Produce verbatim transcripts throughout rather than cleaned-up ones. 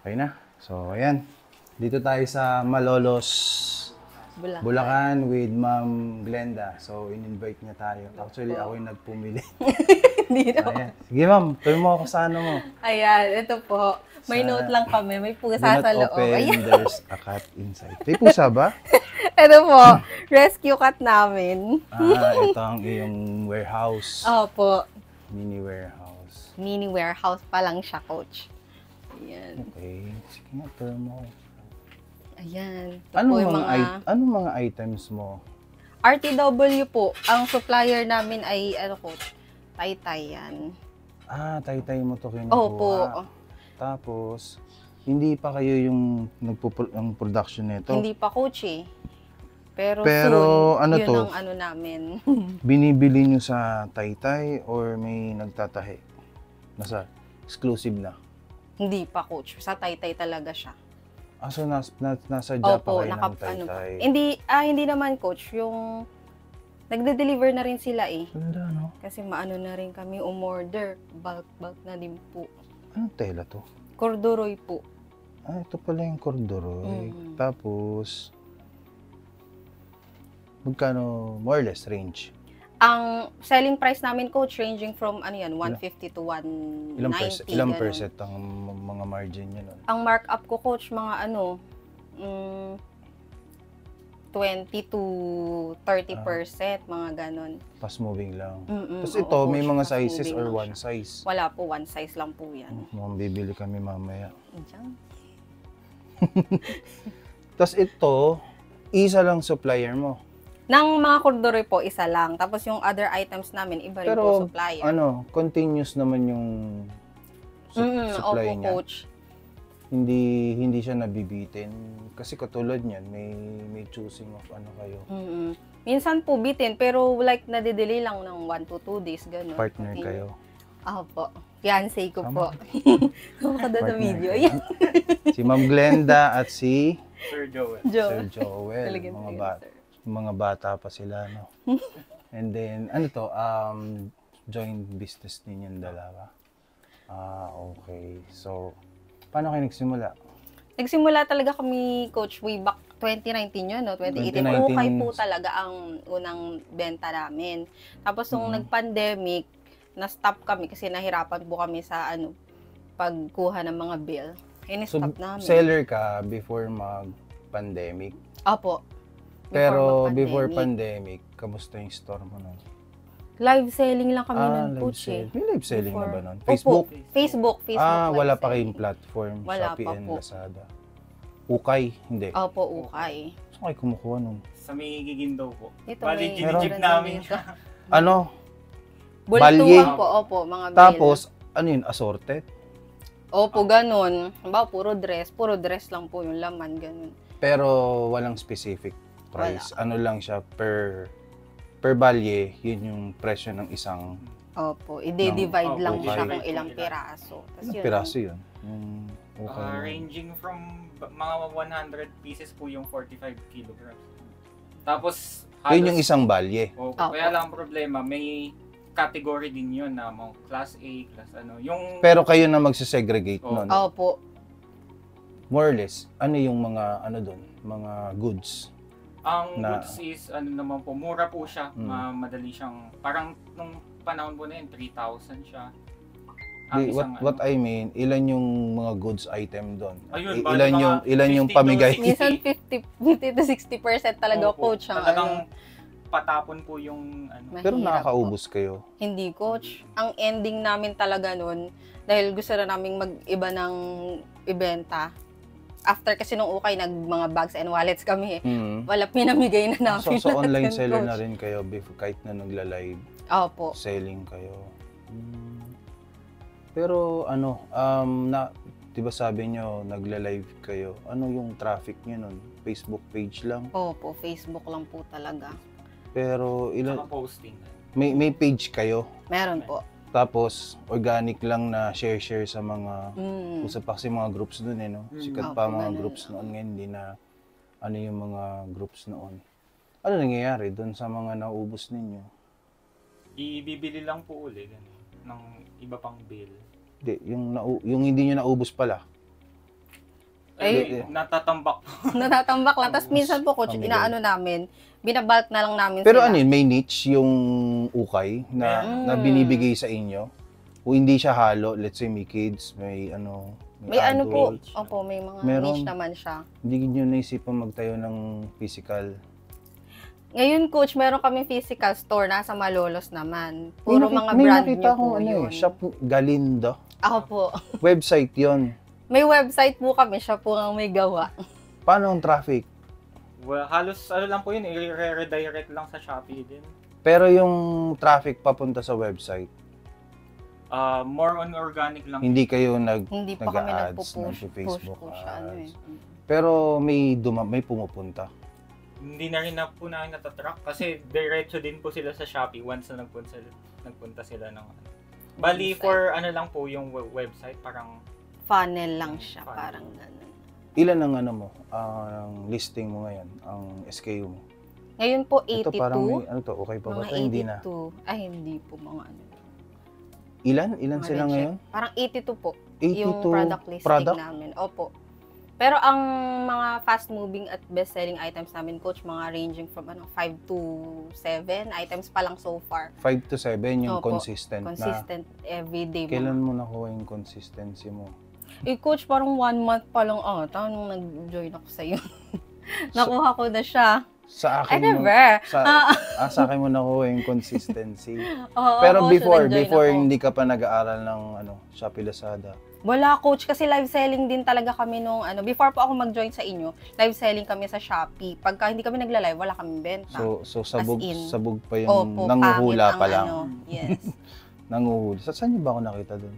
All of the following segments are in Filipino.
Okay na. So, ayan. Dito tayo sa Malolos, Bulacan. Bulacan with Ma'am Glenda. So, in-invite niya tayo. Actually, ako yung nagpumili. Hindi So, ayan. Sige, Ma'am. Tuloy mo ako sa ano mo. Ayan, ito po. May Sa- note lang kami. May Do pusa not sa loob. open, Ayan. there's a cat inside. May pusa ba? Ito po. Rescue cat namin. Ah, ito ang iyong warehouse. Opo. Mini warehouse. Mini warehouse pa lang siya, coach. Ayan. Okay. Sige nga, tuloy mo ako. Ayan. Ito Anong po yung mga, mga i- anong mga items mo? R T W po. Ang supplier namin ay, ano coach, Taytay yan. Ah, tay-tay mo to kinukuha. Opo. Tapos, hindi pa kayo yung nagpo ang production nito. Hindi pa coach eh. Pero, Pero, soon, ano yun to? ang ano namin. Binibili nyo sa Taytay or may nagtatahi? Nasa exclusive na. Hindi pa coach. Sa Taytay talaga siya. Ah, so nas, nas, nasa Japan Opo, kayo naka, ng ano pa. Taytay. Hindi, ah, hindi naman coach. Yung, nagde-deliver na rin sila eh. Ganda, no? Kasi maano na rin kami umorder. Bulk-bulk na din po. Anong tela to? Corduroy po. Ah, ito pala yung corduroy. Mm. Tapos, magkano, more or less, range? Ang selling price namin coach ranging from ano yan, one fifty to one Ilang ninety. percent, ilang ganun. percent ang m- mga margin nyo nun? Ang markup ko coach mga ano, mm, twenty to thirty percent, mga ganon. Fast moving lang. Mm-mm, Tapos oo, ito, may coach, mga fast sizes moving or lang one siya. size. Wala po, one size lang po yan. Mukhang bibili kami mamaya. Diyan. Tapos ito, isa lang supplier mo. Nang mga corduroy po, isa lang. Tapos yung other items namin, iba rin po Pero supplier. ano, continuous naman yung su- Mm, supply opo, niya. coach. Hindi hindi siya nabibitin. Kasi katulad niyan, may may choosing of ano kayo. Mm-mm. Minsan po bitin, pero like nadidelay lang ng one to two days, gano'n. Partner kayo. Opo. Fiancé ko Tama. po. Nakakada sa Partner video. kayo. Ayan. Si Ma'am Glenda at si Sir Joel. Joe. Sir Joel. Talagang Mga, talagang, ba- sir. mga bata pa sila, no? And then, ano to, um, joint business ninyong dalawa. Ah, okay. So, paano kayo nagsimula? Nagsimula talaga kami, coach, way back twenty nineteen yun, no? twenty eighteen. twenty nineteen. Ukay po talaga ang unang benta namin. Tapos nung Mhm. nag-pandemic, na-stop kami kasi nahirapan po kami sa ano, pagkuha ng mga bill. So, In-stop namin. seller ka before mag-pandemic. Opo. Pero mag-pandemic. before pandemic, kamusta yung store mo nun? Live selling lang kami Ah, nun, live coach, eh. sell. May live selling na Before. ba nun? Opo. Facebook? Facebook, Facebook. Ah, live wala pa selling. kayong platform. Wala Shopee pa and po. Lazada. Ukay? Hindi. Opo, ukay. Saan kayo kumukuha nun? Sa may Gigindaw po. Ito, Bali, may- ginijip meron namin dito. siya. Ano? Bultuhan Balye. po, opo, mga bill. Tapos, ano yun? Assorted? Opo, ganun. Ba, puro dress. Puro dress lang po yung laman, ganun. Pero walang specific price. Ano lang siya per per balye, yun yung presyo ng isang Opo, i-divide No. lang Opo, siya okay. kung ilang piraso. Tas ilang yun, piraso yun. Yung okay. Ah, na. ranging from b- mga one hundred pieces po yung forty-five kilograms. Tapos, Yun yung isang balye. Opo, Opo. kaya lang ang problema, may category din yun na mga class A, class ano. Yung, Pero kayo na magsisegregate Oh. nun. Opo. More or less, ano yung mga ano doon, mga goods. ang na- goods is, ano naman po, mura po siya. Mm. Ma- madali siyang, parang nung panahon po na yun, three thousand siya. Ang Di, what isang, what ano, I mean, ilan yung mga goods item doon? Ayun, I- bali ilan mga yung ilan yung fifty to pamigay? sixty. Minsan fifty, fifty to sixty percent talaga, Opo, coach. Ang Talagang ano, patapon po yung ano. Pero mahirap nakakaubos kayo. po. Hindi, coach. Ang ending namin talaga nun, dahil gusto na naming mag-iba ng ibenta. After kasi nung ukay, nag mga bags and wallets kami eh. Mm. Wala, pinamigay na So, namin. so lahat online yun, seller coach. na rin kayo before kahit na nagla-live Opo. selling kayo. Mm. Pero ano, um na 'di ba sabi nyo nagla-live kayo? Ano yung traffic niyo nun? Facebook page lang. Opo, Facebook lang po talaga. Pero Saka ilan posting. may may page kayo. Meron po. Tapos organic lang na share-share sa mga Mm. usap pa kasi mga groups doon eh no. Mm. Sikat Opo, pa mga ganun. groups noon ngayon, hindi na ano yung mga groups noon. Ano nangyayari doon sa mga naubos ninyo? Ibibili lang po uli ganun, ng iba pang bill. Hindi, yung nau- yung hindi niyo naubos pala. Ay, natatambak. Natatambak lang. Tapos minsan po, coach, Ang inaano namin, binabalt na lang namin Pero sila. ano yun, may niche yung ukay na, Mm. na binibigay sa inyo? O hindi siya halo? Let's say may kids, may ano, May ano po, adults. opo, may mga Meron. niche naman siya. Hindi nyo naisipan magtayo ng physical. Ngayon, coach, meron kami physical store, nasa Malolos naman. May Puro nakita- mga may brand nakita new akong po ano yun. eh, Shop Galindo. Ako po. Website yon. May website po kami, siya po ang may gawa. Paano ang traffic? Well, halos ano lang po yun, i-redirect lang sa Shopee din. Pero yung traffic papunta sa website, Uh, more on organic lang. hindi kayo nag Hindi pa kami nag-a-ads, nagpo-push, push nagpo-Facebook po siya. Ano eh. ads. Pero may duma may pumupunta. Hindi na rin na po namin natatrack kasi diretso din po sila sa Shopee once na nagpunta sila, nagpunta sila ng ano. Bali, Website. for ano lang po yung we- website, parang Funnel lang siya, Funnel. parang ganun. Ilan ang ano mo, ang listing mo ngayon, ang S K U mo? Ngayon po, Ito eighty-two. parang may, ano to, okay pa ba mga to? Hindi na. eighty-two. Ay, hindi po mga ano. Ilan? Ilan Mga sila reject. ngayon? Parang eighty-two po. eighty-two Yung product listing product? namin. Opo. Pero ang mga fast-moving at best-selling items namin, coach, mga ranging from ano five to seven items pa lang so far. five to seven yung Opo, consistent, Consistent na. everyday. Kailan mga- mo nakuha yung consistency mo? Eh, coach, parang one month pa lang ata nung nag-join ako sa'yo. Nakuha ko na siya. Sa I akin mo, never. sa, Ah. ah, sa akin mo nakuha yung consistency. Oo, Pero coach, before, nag-join before ako. hindi ka pa nag-aaral ng ano, Shopee Lazada. Wala, coach, kasi live selling din talaga kami nung ano, before po ako mag-join sa inyo, live selling kami sa Shopee. Pagka hindi kami nagla-live, wala kaming benta. So so sabog As in, sabog pa yung Opo, nanguhula pangit pa ang lang. Ano, yes. Nanguhula. Sa saan niyo ba ako nakita doon?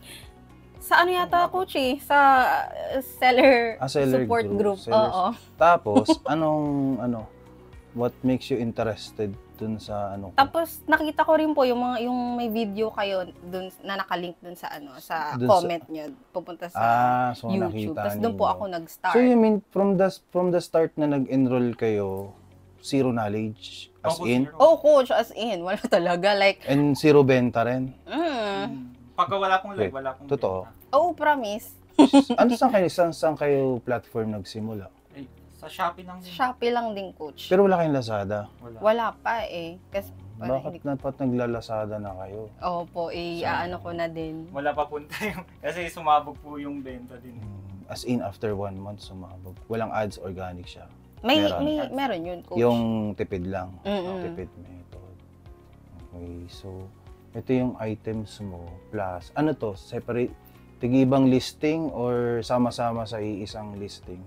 Sa ano yata, coach eh? Sa uh, seller, Ah, seller support group, group. sellers. Oo. Tapos anong ano what makes you interested dun sa ano ko? Tapos nakita ko rin po yung mga yung may video kayo dun na nakalink dun sa ano sa Dun sa- comment niyo pupunta sa Ah, so YouTube. nakita Tapos doon po ninyo. ako nag-start. So you mean from the from the start na nag-enroll kayo, zero knowledge as Opo, in zero. Oh, coach, as in, wala talaga. Like, and zero benta rin? mm, Mm. Pagka wala pong live, Wait, wala pong totoo? benta. oh, promise. Ano saan kayo saan, saan kayo platform nagsimula? Eh, sa Shopee lang Sa din. Shopee lang din, coach. Pero wala kayong Lazada. Wala. Wala pa eh. Kasi, parang Bakit hindi na dapat nagla-Lazada na kayo? Opo, eh, So- aano ko na din. Wala pa punta yung, kasi sumabog po yung benta din. Hmm, As in after one month sumabog. Walang ads, organic siya. May, Meron. may, meron yun, coach. Yung tipid lang. Mm-mm. Tipid method. Okay, so ito yung items mo plus ano to, separate tig-ibang listing or sama-sama sa iisang listing?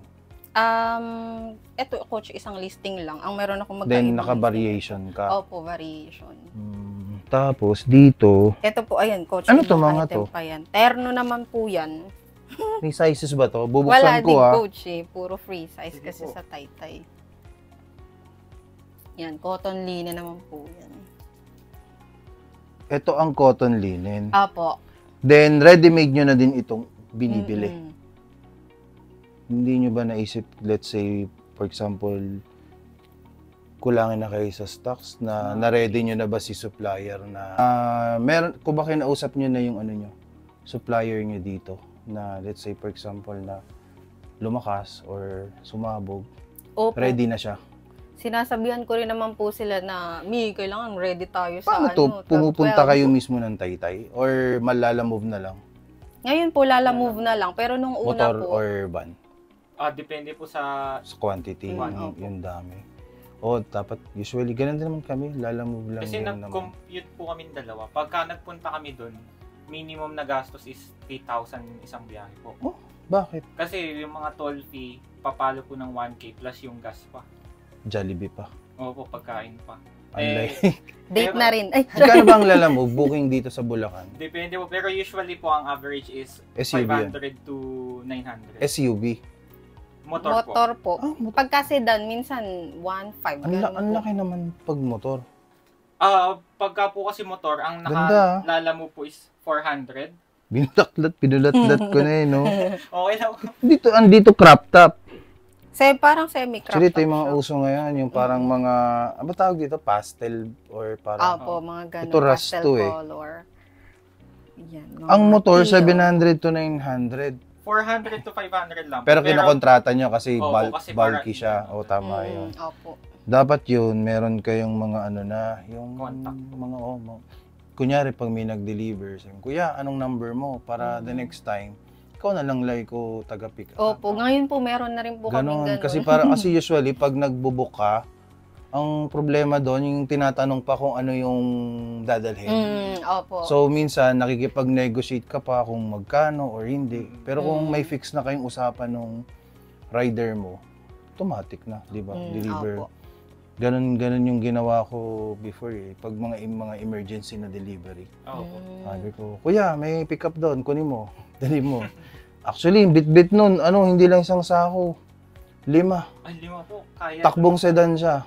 Um, eto, coach, isang listing lang. Ang meron akong magkaibang Then listing. naka-variation ka. Opo, variation. Hmm, tapos dito, Ito po, ayan, coach. Ano yung to, mga item to? Pa yan. Terno naman po yan. may sizes ba to? Wala Bubuksan din, ko ah. coach eh. Puro free size Sige kasi po. sa Taytay. Yan, cotton linen naman po yan. Ito ang cotton linen. Apo. Then ready-made nyo na din itong binibili. Mm-mm. Hindi nyo ba naisip, let's say, for example, kulangin na kayo sa stocks na na-ready nyo na ba si supplier na ah, meron, kung ba kinausap nyo na yung ano nyo, supplier nyo dito na let's say for example na lumakas or sumabog, Opo. ready na siya. Sinasabihan ko rin naman po sila na, Mi, kailangan ready tayo sa Paano ano, to? twelve Pumupunta twelve." kayo mismo ng Taytay or malalamove na lang? Ngayon po, lala-move na lang. Pero nung una Motor po, or van? Ah, depende po sa Sa quantity, Mm, yung, opo. yung dami. O dapat, usually, ganun din naman kami, lalamove lang kasi din naman. nag-compute po kami dalawa. Pagka nagpunta kami doon, minimum na gastos is three thousand isang biyahe po. Bakit? Kasi yung mga toll fee, papalo po ng one K plus yung gas pa. Jollibee pa. Opo, pagkain pa. Unlike, date pero- na rin. Ay, magkano ba ang lalamove booking dito sa Bulacan? Depende po, pero usually po ang average is S U V five yan. hundred to nine hundred. S U V. Motor, po. motor po. Ah, motor. Pagka sedan, minsan one five. Ang, la- ganun ang po. laki naman pag motor. Ah, pagka po kasi motor, ang Ganda. nakalala mo po is four hundred. Binulatlat, binulatlat ko na eh, no? Okay lang. Dito, andito crop top. Se, parang semi-crop Actually, ito top yung mga siya. uso ngayon, yung parang mga, ano ba tawag dito? Pastel or parang... Opo, mga ganun. Ito pastel rasto eh. color. Yan, mga Ang motor, teal. seven hundred to nine hundred. four hundred to five hundred lang. Pero kinokontrata nyo kasi, Opo, bul- kasi bulky para- siya. O tama Mm, yun. Opo. Dapat yun, meron kayong mga ano na, yung Contact. mga, oh, mga, kunyari pag may nag-deliver, sabi, kuya, anong number mo? Para the Mm. next time, ikaw na lang like ko taga-pick up. Opo, ngayon po meron na rin po Ganon. kaming ganun. Kasi para kasi usually pag nagbubuk ka, ang problema doon yung tinatanong pa kung ano yung dadalhin. Mm, opo. So minsan nakikipag-negotiate ka pa kung magkano or hindi. Pero kung Mm. may fix na kayong usapan ng rider mo, automatic na, 'di ba? Mm, Deliver. opo. Ganon ganon yung ginawa ko before eh. Pag mga mga emergency na delivery. Opo. Mm. Sabi ko, kuya, may pick up doon, kunin mo. Dali mo. Actually, yung bit-bit nun, ano, hindi lang isang sako. Lima. Ay, lima po. Kaya. Takbong sedan siya.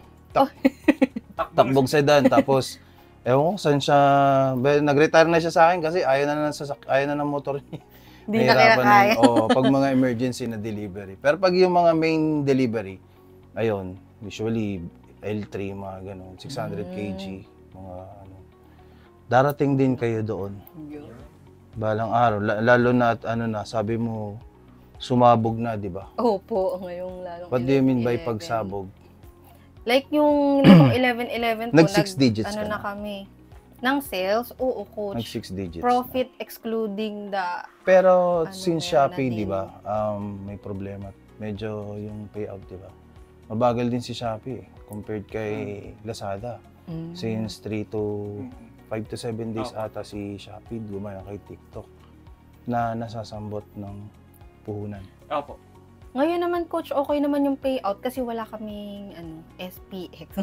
Takbong sedan. Tapos, ewan ko, saan siya, ba- nag-retire na siya sa akin kasi ayaw na ng, sasak, ayaw na ng motor niya. Di na Nahirapan kaya kaya. yun. Oo, pag mga emergency na delivery. Pero pag yung mga main delivery, ayun, usually L three, mga ganun, six hundred kilograms, mga ano. Darating din kayo doon. Balang araw, la- lalo na at ano na, sabi mo, sumabog na, di ba? Opo, ngayong lalong What do you mean by eleven. pagsabog? Like yung nitong eleven eleven po, Nag six digits ano ka na na? kami. Ng sales, oo, Nag coach. six digits. Profit excluding the... Pero Ano, since meron na Shopee, din. di ba, um, may problema. Medyo yung payout, di ba? Mabagal din si Shopee eh, compared kay Lazada. Mm. Since three to five to seven days Oh. ata si Shopee gumaya kay TikTok na nasasambot ng puhunan. Opo. Ngayon naman, coach, okay naman yung payout kasi wala kaming ano, S P X.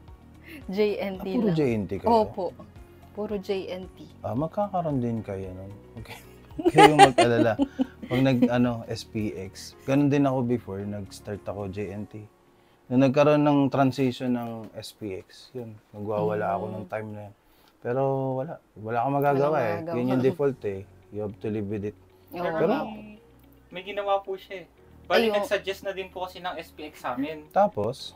J N Ah, T puro lang. J N T kayo? Opo. Puro J N T. Ah, magkakaroon din kayo nun. Okay. Kayong mag-alala. Pag nag, ano, S P X. Ganun din ako before, nag-start ako J N T. Nung nagkaroon ng transition ng S P X, yun, nagwawala ako Mm. ng time na yun. Pero wala, wala kang magagawa Walang eh. magagawa. Yun yung default eh. You have to live with it. Oo. Pero may, may ginawa po siya eh. Bali, Ayo. nag-suggest na din po kasi ng S P X sa amin. Tapos,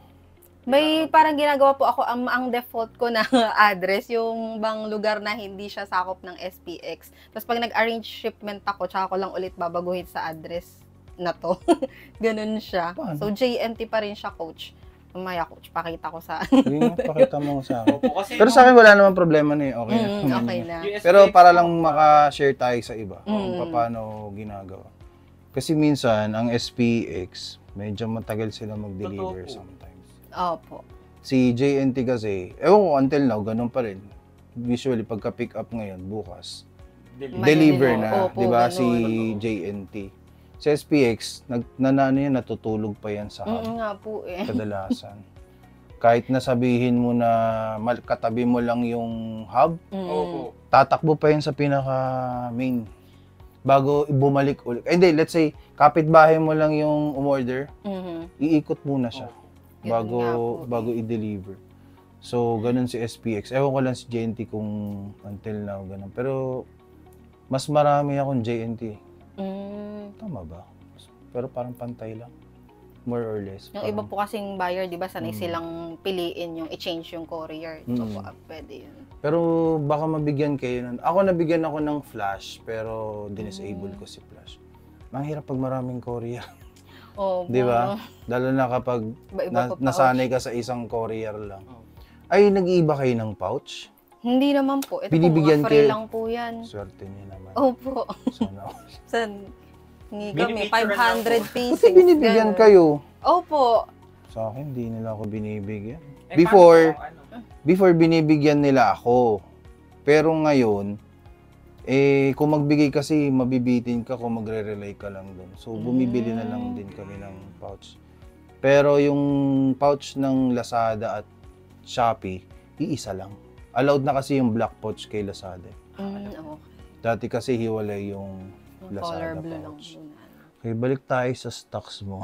May parang ginagawa po ako, ang, ang default ko na address, yung bang lugar na hindi siya sakop ng S P X. Tapos pag nag-arrange shipment ako, tsaka ko lang ulit babaguhin sa address na to. Ganun siya. Paano? So, J N T pa rin siya, coach. Mamaya, coach, pakita ko sa... yun, pakita mo sa akin. Opo, kasi Pero sa akin wala namang problema na eh. Okay na. Mm, okay na. yung S P X Pero para lang po, maka-share tayo sa iba kung Mm. paano ginagawa. Kasi minsan, ang S P X, medyo matagal sila mag-deliver Totoo po. sometimes. Opo. Si J N T kasi, ewan ko, until now, ganun pa rin. Usually, pagka-pick up ngayon, bukas, deliver. deliver May na, deliver. Opo, di ba, ganun. si J N T. Sa S P X, nag, na, na, ano yan, natutulog pa yan sa hub, Mm nga po eh. kadalasan. Kahit na sabihin mo na mal, katabi mo lang yung hub, Mm. Opo. tatakbo pa yun sa pinaka-main. Bago bumalik ulit. Eh, hindi, let's say, kapitbahay mo lang yung umorder, Mhm. iikot muna siya Ganun bago nga po eh. bago i-deliver. So, ganun si S P X. Ewan ko lang si J N T kung until now, ganun. Pero, mas marami akong J N T. Mm. Tama ba? Pero parang pantay lang. More or less. Yung iba Parang- po kasing buyer, di ba, sanay Mm. silang piliin yung i-change yung courier. So, Mm. po, ah, pwede yun. Pero baka mabigyan kayo nun. Ako nabigyan ako ng flash, pero dinisable Mm. ko si flash. Mahirap pag maraming courier. Oh, Di ba? Lalo na kapag Iba-iba na, pa pouch. nasanay ka sa isang courier lang. Oh. Ay, nag-iiba kayo ng pouch? Hindi naman po. Ito Binibigyan po, mga free kayo- lang po yan. Swerte niyo naman. Opo. Sana all. San? Hingi kami, Binibigyan five hundred lang pieces. Kasi binibigyan ganun. kayo. Opo. Sa akin, hindi nila ako binibigyan. Eh, Before- paano po, ano? Before, binibigyan nila ako. Pero ngayon, eh, kung magbigay kasi, mabibitin ka kung magre-rely ka lang doon. So, bumibili na lang din kami ng pouch. Pero yung pouch ng Lazada at Shopee, iisa lang. Allowed na kasi yung black pouch kay Lazada. Mm, okay. Dati kasi hiwalay yung Yung Lazada color blue lang pouch. po na. Okay, balik tayo sa stocks mo.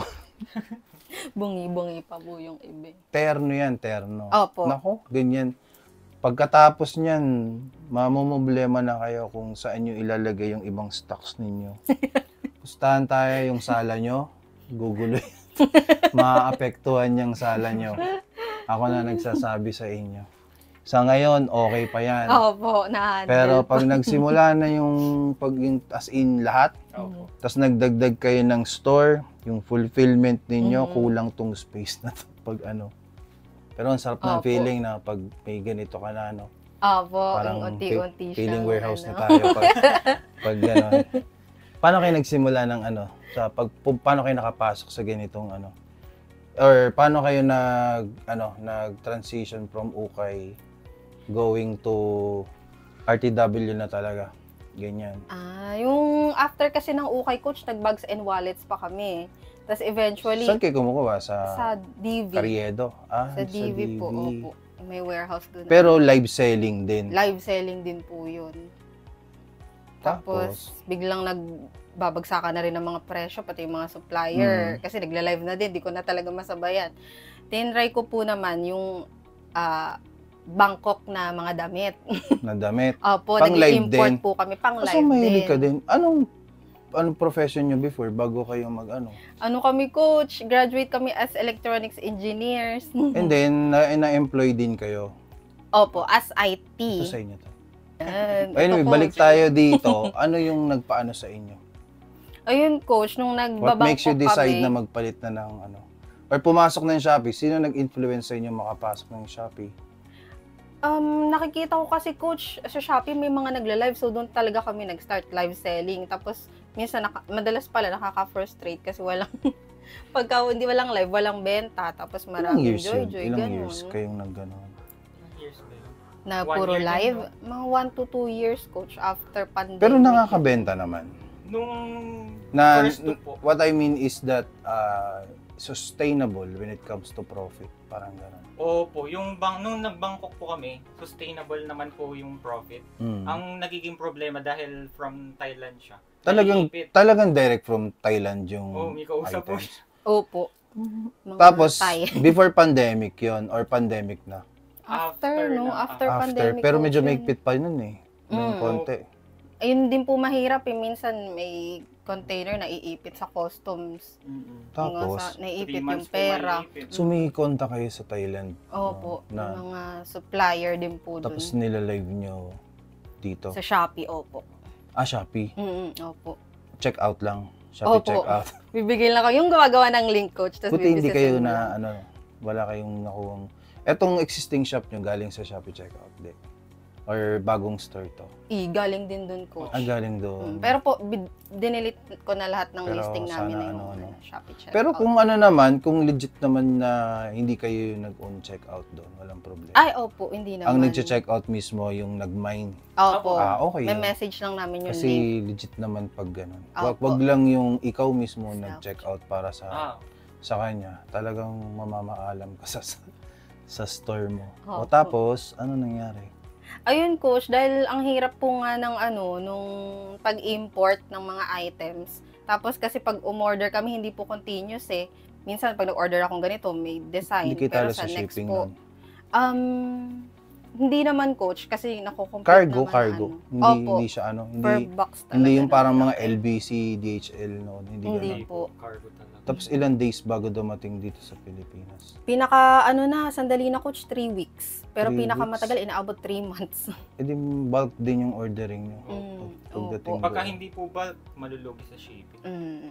Bungi-bungi pa po yung iba. Terno yan, terno. Opo. Nako, ganyan. Pagkatapos niyan, mamumblema na kayo kung saan nyo ilalagay yung ibang stocks ninyo. Pustahan tayo yung sala nyo, gugulo yan. Maapektuhan yung sala nyo. Ako na nagsasabi sa inyo. Sa ngayon, okay pa yan. Opo, na-handle Pero po. pag nagsimula na yung, pag, yung as in lahat, Opo. Tapos nagdagdag kayo ng store, yung fulfillment ninyo, Mhm. kulang tong space na to pag ano. Pero ang sarap ng Opo. feeling na pag may ganito ka na, no? Opo, Parang yung unti-unti fe- feeling siyang, warehouse ano. na tayo pag, pag gano'n. Paano kayo nagsimula ng ano? Sa pag, pu- paano kayo nakapasok sa ganitong ano? Or paano kayo nag, ano, nag-transition from ukay going to R T W na talaga? Ganyan. Ah, yung after kasi ng ukay coach, nag-bags and wallets pa kami. Tapos eventually, Saan kayo kumukuha? Sa, sa D V. Carriedo? Ah, Sa D V po, opo. May warehouse doon. Pero live selling din. live selling din po yun. Tapos, Tapos? biglang nagbabagsakan na rin ng mga presyo, pati yung mga supplier. Mm. Kasi nagla-live na din, di ko na talaga masabayan. Tinry ko po naman yung ah, Bangkok na mga damit. Na damit. Opo, Pang live nag-import din? po kami, pang Kaso live mahilig din. ka din. Anong, anong profession nyo before bago kayo mag ano? Ano kami coach, graduate kami as electronics engineers. And then, na- na-employ din kayo. Opo, as I T. Ito sa inyo to. Yan. Anyway, Ito, balik coach. tayo dito. Ano yung nagpaano sa inyo? Ayun coach, nung What nagbabangkok makes you decide kami, na magpalit na ng ano? Or pumasok na yung Shopee? Sino nag-influence sa inyo makapasok ng Shopee? Um, nakikita ko kasi coach sa Shopee may mga nagla-live, so doon talaga kami nag-start live selling. Tapos minsan naka, madalas pala nakaka-frustrate kasi walang pagka hindi walang live, walang benta, tapos Ilang maraming years yun? joy-joy Ilang ganun. years kayong nag-ganon? Ilang years ba yun? Na One puro year din, live, no? mga one to two years coach after pandemic. Pero nakakabenta naman. Nung Na, first two po, what I mean is that uh, sustainable when it comes to profit. Parang gano'n. opo, yung bang, nung nagbangkok po kami, sustainable naman po yung profit. Mm. Ang nagiging problema dahil from Thailand siya. Talagang, Naiipit. talagang direct from Thailand yung Oh, may kausap po items. siya. Opo. Mga Tapos, Thai. before pandemic yon or pandemic na. After, no? na, After, After. pandemic. Pero medyo coach, yun. maigpit pa yun eh. Ng Mm. konti. Ayun din po mahirap eh. Minsan may container na iipit sa customs. Mm-mm. Tapos, Yung sa, naiipit Three yung months po pera. maiipit. sumikonta kayo sa Thailand. Opo. no, na, Yung mga supplier din po dun. tapos nila-live nyo dito. Sa Shopee, opo. Ah, Shopee. Mm, opo. Check out lang. Shopee Opo. check out. Bibigyan lang ako. Yung gumagawa ng link coach. Tas Buti hindi kayo bibusinessin mo na, lang. ano, wala kayong nakuhang... Etong existing shop nyo galing sa Shopee check out, di? Or bagong store to? I, galing din dun coach. Ah, galing doon. Mm, pero po, bid- dinilit ko na lahat ng Pero listing namin sana na yung ano, ano. ano, Shopee checkout. Pero kung ano naman, kung legit naman na hindi kayo yung nag-own checkout doon, walang problema. Ay, opo, hindi naman. Ang nag-check out mismo yung nag-mine. Opo. Ah, okay May yun. message lang namin yung Kasi link. legit naman pag ganun. Wag, Opo. wag lang yung ikaw mismo Self. nag-check out para sa Ah, sa kanya. Talagang mamamaalam ka sa sa store mo. O Opo. tapos, ano nangyari? Ayun coach, dahil ang hirap po nga ng ano, nung pag-import ng mga items. Tapos kasi pag umorder kami, hindi po continuous eh. Minsan pag nag-order akong ganito, may design. Hindi kita pero sa sa next shipping po, nun. um, hindi naman coach, kasi nakukomplete Cargo, naman cargo. na ano. Hindi, Opo, hindi siya ano, per hindi, box talaga. hindi yung parang naman mga natin. L B C, D H L noon. Hindi, Hindi ganun. po. cargo talaga. Tapos ilang days bago dumating dito sa Pilipinas? Pinaka, ano na, sandali na coach, three weeks. Pero Three pinaka weeks? matagal, inaabot three months. E di bulk din yung ordering nyo. Mm, Pag- pagdating opo. Pagka doon. hindi po ba, malulugi sa shipping. Mm.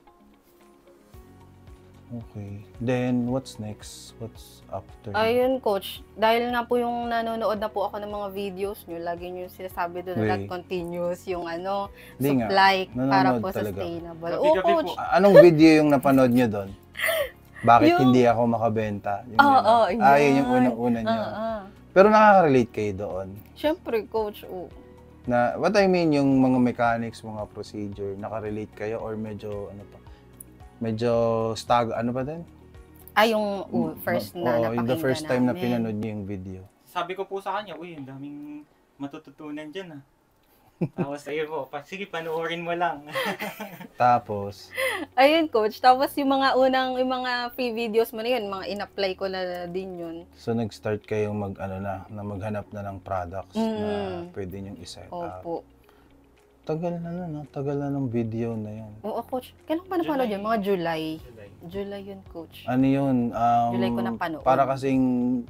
Okay. Then, what's next? What's after? Ayun, coach. Dahil nga po yung nanonood na po ako ng mga videos nyo, lagi nyo yung sinasabi doon na Wait. like continuous yung ano, Hindi nga. supply para Nanonood po talaga. sustainable. Gabi-gabi Oo, po. coach. A- Anong video yung napanood nyo doon? Bakit Yung- hindi ako makabenta? Yung Oo, gano'n. oo, Ah, yun yung yun. unang-una nyo. Ah, ah. Pero nakaka-relate kayo doon. Siyempre, coach. Oh. Na, what I mean, yung mga mechanics, mga procedure, nakarelate kayo or medyo, ano pa, medyo stag, ano ba din? Ay, yung uh, first na Oo, yung the napakinggan first time na namin. pinanood nyo yung video. Sabi ko po sa kanya, uy, ang daming matututunan dyan ah. Tapos ayun po, pa, sige, panoorin mo lang. Tapos, Ayun, coach. Tapos yung mga unang, yung mga free videos mo na yun, mga in-apply ko na din yun. so nag-start kayong mag, ano na, na maghanap na ng products na Mm. pwede nyo i-set up. Opo. Tagal na na, no? Tagal na ng video na yun. Oo, coach. Kailan pa napanood July. yun? Mga July. July. July yun, coach. Ano yun? Um, July ko napanood. Para kasing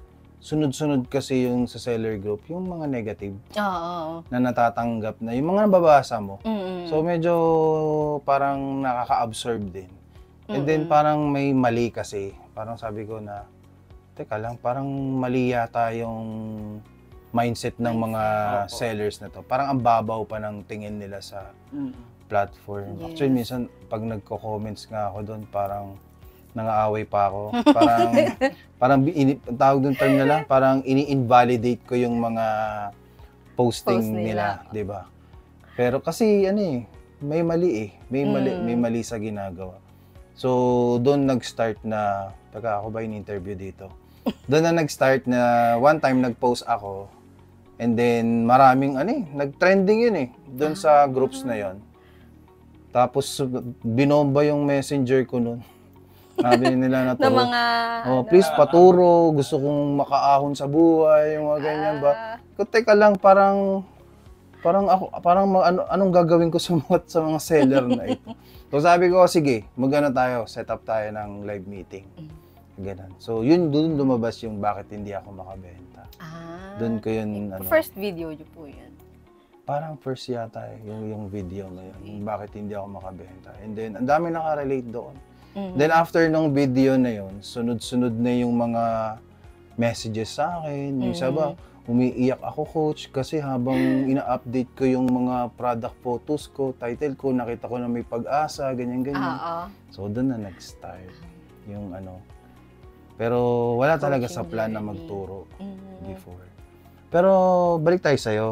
sunod-sunod kasi yung sa seller group, yung mga negative Oo, oo. na natatanggap na, yung mga nababasa mo. Mm-mm. So medyo parang nakaka-absorb din. And then Mm-mm. parang may mali kasi. Parang sabi ko na, teka lang, parang mali yata yung mindset ng mga Opo. sellers na to. Parang ang babaw pa ng tingin nila sa platform. Yes. Actually, minsan pag nagko-comments nga ako doon, parang nangaaway pa ako. Parang, parang ini, ang tawag doon term nila, parang ini-invalidate ko yung mga posting Post nila, nila. 'di ba? Pero kasi ano eh, may mali eh. May mali, Mm. may mali sa ginagawa. So, doon nag-start na, teka, ako ba in-interview dito? Doon na nag-start na one time nag-post ako, and then maraming ano eh, nag-trending yun eh, doon sa groups na yon. Tapos binomba yung messenger ko noon. Sabi nila na Na turo, mga... oh, ano, please paturo, gusto kong makaahon sa buhay, yung mga ganyan ba. ah, Kung teka lang, parang parang ako parang ma- ano anong gagawin ko sa mga sa mga seller na ito. So sabi ko, sige, magano tayo, set up tayo ng live meeting. Ganun. So yun doon lumabas yung bakit hindi ako makabenta. ah, Doon ko yun ano. First video niyo po yan. Parang first yata eh, yung yung video na yun, yung bakit hindi ako makabenta. And then ang dami nakarelate doon. Mhm. Then after nung video na yun, sunod-sunod na yung mga messages sa akin. Yung isa ba, umiiyak ako coach kasi habang ina-update ko yung mga product photos ko, title ko, nakita ko na may pag-asa, ganyan-ganyan. Oo. So doon na nag-start yung ano. Pero wala talaga sa Coaching plan na journey. magturo Mhm. before. Pero balik tayo sa'yo.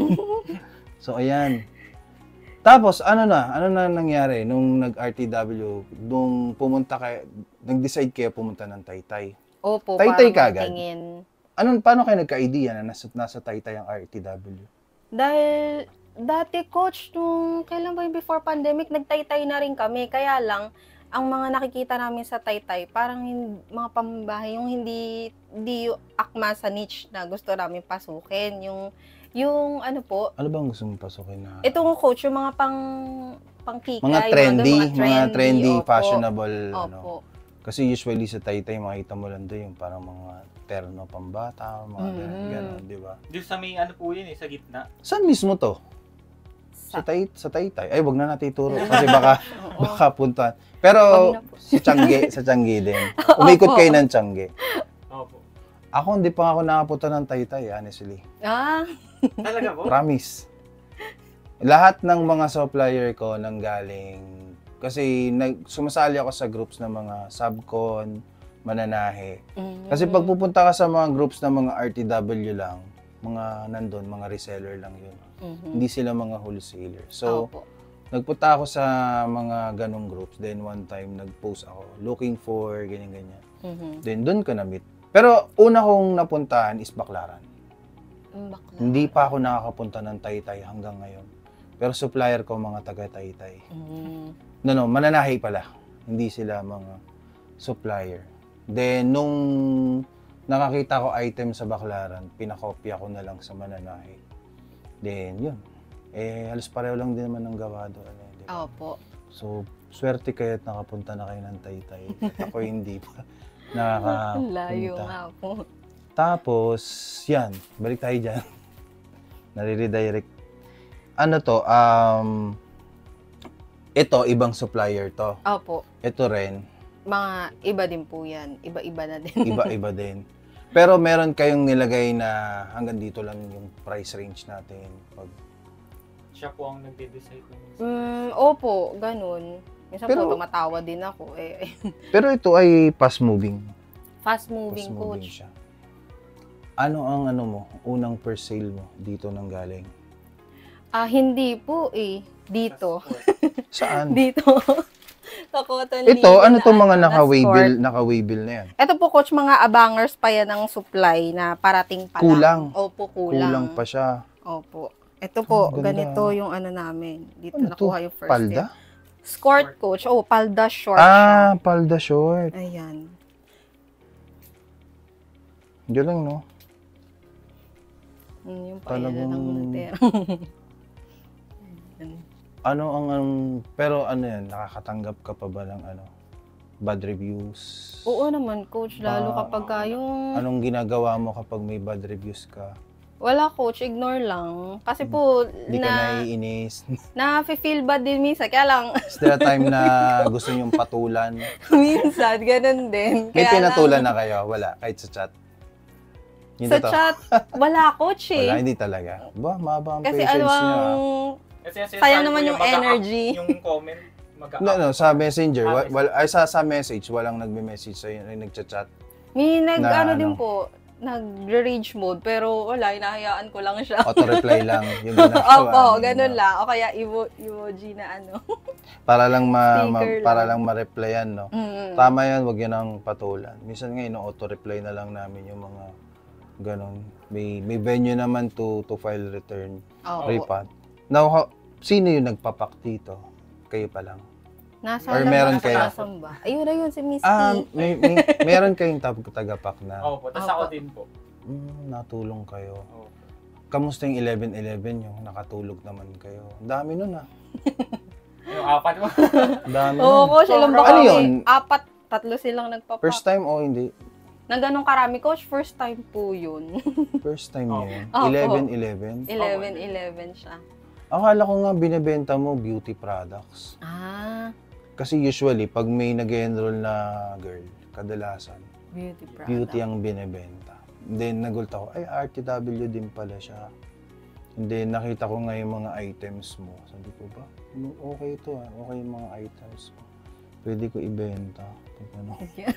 So ayan. Tapos ano na, ano na nangyari nung nag-R T W, nung pumunta kayo, nag-decide kayo pumunta ng Taytay. Opo, Taytay para kaagad? magtingin. Anong paano kayo nagka-idea na nasa, nasa Taytay ang R T W? Dahil dati coach, nung kailan ba yung before pandemic, nagtaytay na rin kami. Kaya lang, ang mga nakikita namin sa Taytay, parang hin- mga pambahay, yung hindi, hindi yung akma sa niche na gusto namin pasukin. Yung, yung ano po, Ano bang gusto mong pasukin na? itong coach, yung mga pang, pang kika, mga yung trendy, ganun, mga trendy, opo. fashionable, Opo. ano. Kasi usually sa Taytay, makita mo lang doon yung parang mga terno pambata, mga Mhm. ganun, ganun, di ba? Doon sa may ano po yun eh, sa gitna. Saan mismo to? Sa, tay, sa Taytay? Ay, wag na natin ituro. Kasi baka, Oo. baka puntahan. Pero, Wag na po. si Tiangge, sa Tiangge din. Umikot Opo. kayo ng Tiangge. Opo. Ako, hindi pa ako nakapunta ng Taytay, honestly. Ah, Talaga po? Promise. Lahat ng mga supplier ko nanggaling, kasi nag, sumasali ako sa groups ng mga subcon, mananahe. mm. Kasi pag pupunta ka sa mga groups ng mga R T W lang, mga nandun, mga reseller lang yun. Mhm. Hindi sila mga wholesaler. So, Opo. nagpunta ako sa mga ganong groups. Then one time, nag-post ako, looking for, ganyan-ganyan. Mhm. Then doon ko na-meet. Pero una kong napuntahan is Baclaran. Mm, bakla. Hindi pa ako nakakapunta ng Taytay hanggang ngayon. Pero supplier ko mga taga-Taytay. Mm. No, no, mananahi pala. Hindi sila mga supplier. Then, nung nakakita ko item sa Baclaran, pinakopya ko na lang sa mananahi. Then, yun. Eh, halos pareho lang din naman ng gawa doon. Eh, di ba? Opo. So, swerte kayo at nakapunta na kayo ng Taytay. At ako hindi pa Ang layo nakakapunta. nga po. Tapos, yan. Balik tayo dyan. Nare-redirect. Ano to? Um, ito, ibang supplier to. Opo. Ito rin, Mga iba din po yan. Iba-iba na din. iba-iba din. Pero meron kayong nilagay na hanggang dito lang yung price range natin. Pag, Siya po ang nagde-decide ng Mm, opo, ganun. Minsan Pero- po tumatawa din ako. Eh, pero ito ay fast moving. fast Fast moving moving coach. siya. Ano ang ano mo, unang per sale mo dito nang galing? Ah, hindi po eh. Dito. Saan? Dito. Sa Cotton Ito, Lily ano na to mga na naka-waybill, sport. naka-waybill na yan? Ito po coach, mga abangers pa yan ng supply na parating pa lang. Kulang. Opo, kulang. Kulang pa siya. Opo. Ito po, Ah, ganda. ganito yung ano namin. Dito Ano to? nakuha yung first Palda? year. Skort coach. Oh, palda short Ah, palda short. siya. Ayan. Diyan lang, no? Mm, yung pa Talagang- ng Montero. Ayan. Ano ang, ang pero ano yan, nakakatanggap ka pa ba ng ano? bad reviews? Oo naman, coach. Lalo Ah, kapag ka yung... Anong ginagawa mo kapag may bad reviews ka? Wala, coach. Ignore lang. Kasi po, Hindi ka na, naiinis? na-feel bad din minsan. Kaya lang, Is there a time na gusto nyong patulan? minsan, ganun din. May Kaya pinatulan lang, na kayo? Wala, kahit sa chat? Yung sa totoo? chat, wala, coach eh. Wala, hindi talaga. Ba, mahaba ang Kasi patience ano niya. ang... ah. Kasi sinasabi Sayang ko naman yung mag-a-up, energy. Yung comment, mag-a-up. No, no, sa messenger, Ah, wa, wal- ay sa, sa message, walang nagme-message sa'yo, ay nagchat-chat. May nag, Na ano, ano? din po, nag-rage mode, pero wala, hinahayaan ko lang siya. Auto-reply lang. Yung ginagawa Opo, niya. ganun lang. O kaya emo- emoji na ano. Para lang ma, ma- Sticker para lang. lang ma-replyan, no? Mm. Tama yan, wag yan ang patulan. Minsan nga, ino-auto-reply na lang namin yung mga ganon. May, may venue naman to to file return Opo. refund. Now, how, sino yung nagpapak dito? Kayo pa lang. Nasa Or lang meron nasa kayo? kasam ba? Ayun, ayun, si Miss Ah, P. may, may, meron kayong tag- tagapak na. Opo, tapos Opo. ako din po. Mm, natulong kayo. Opo. Kamusta yung eleven eleven yung nakatulog naman kayo? Ang dami nun ah. Yung apat mo. Ang dami Oo, nun. coach, ilang ba Ano kami? yun? Apat, tatlo silang nagpapak. First time o hindi? Na ganun karami, coach, first time po yun. First time Oh. yun? Opo. eleven eleven? eleven eleven siya. Akala ko nga binibenta mo beauty products. Ah, Kasi usually, pag may nag-enroll na girl, kadalasan, beauty product. beauty ang binibenta. Then nagult ako, ay R T W din pala siya. And then nakita ko nga yung mga items mo. Sabi ko ba, "Hmm, okay ito ah, okay yung mga items mo. Pwede ko ibenta. Pag ano.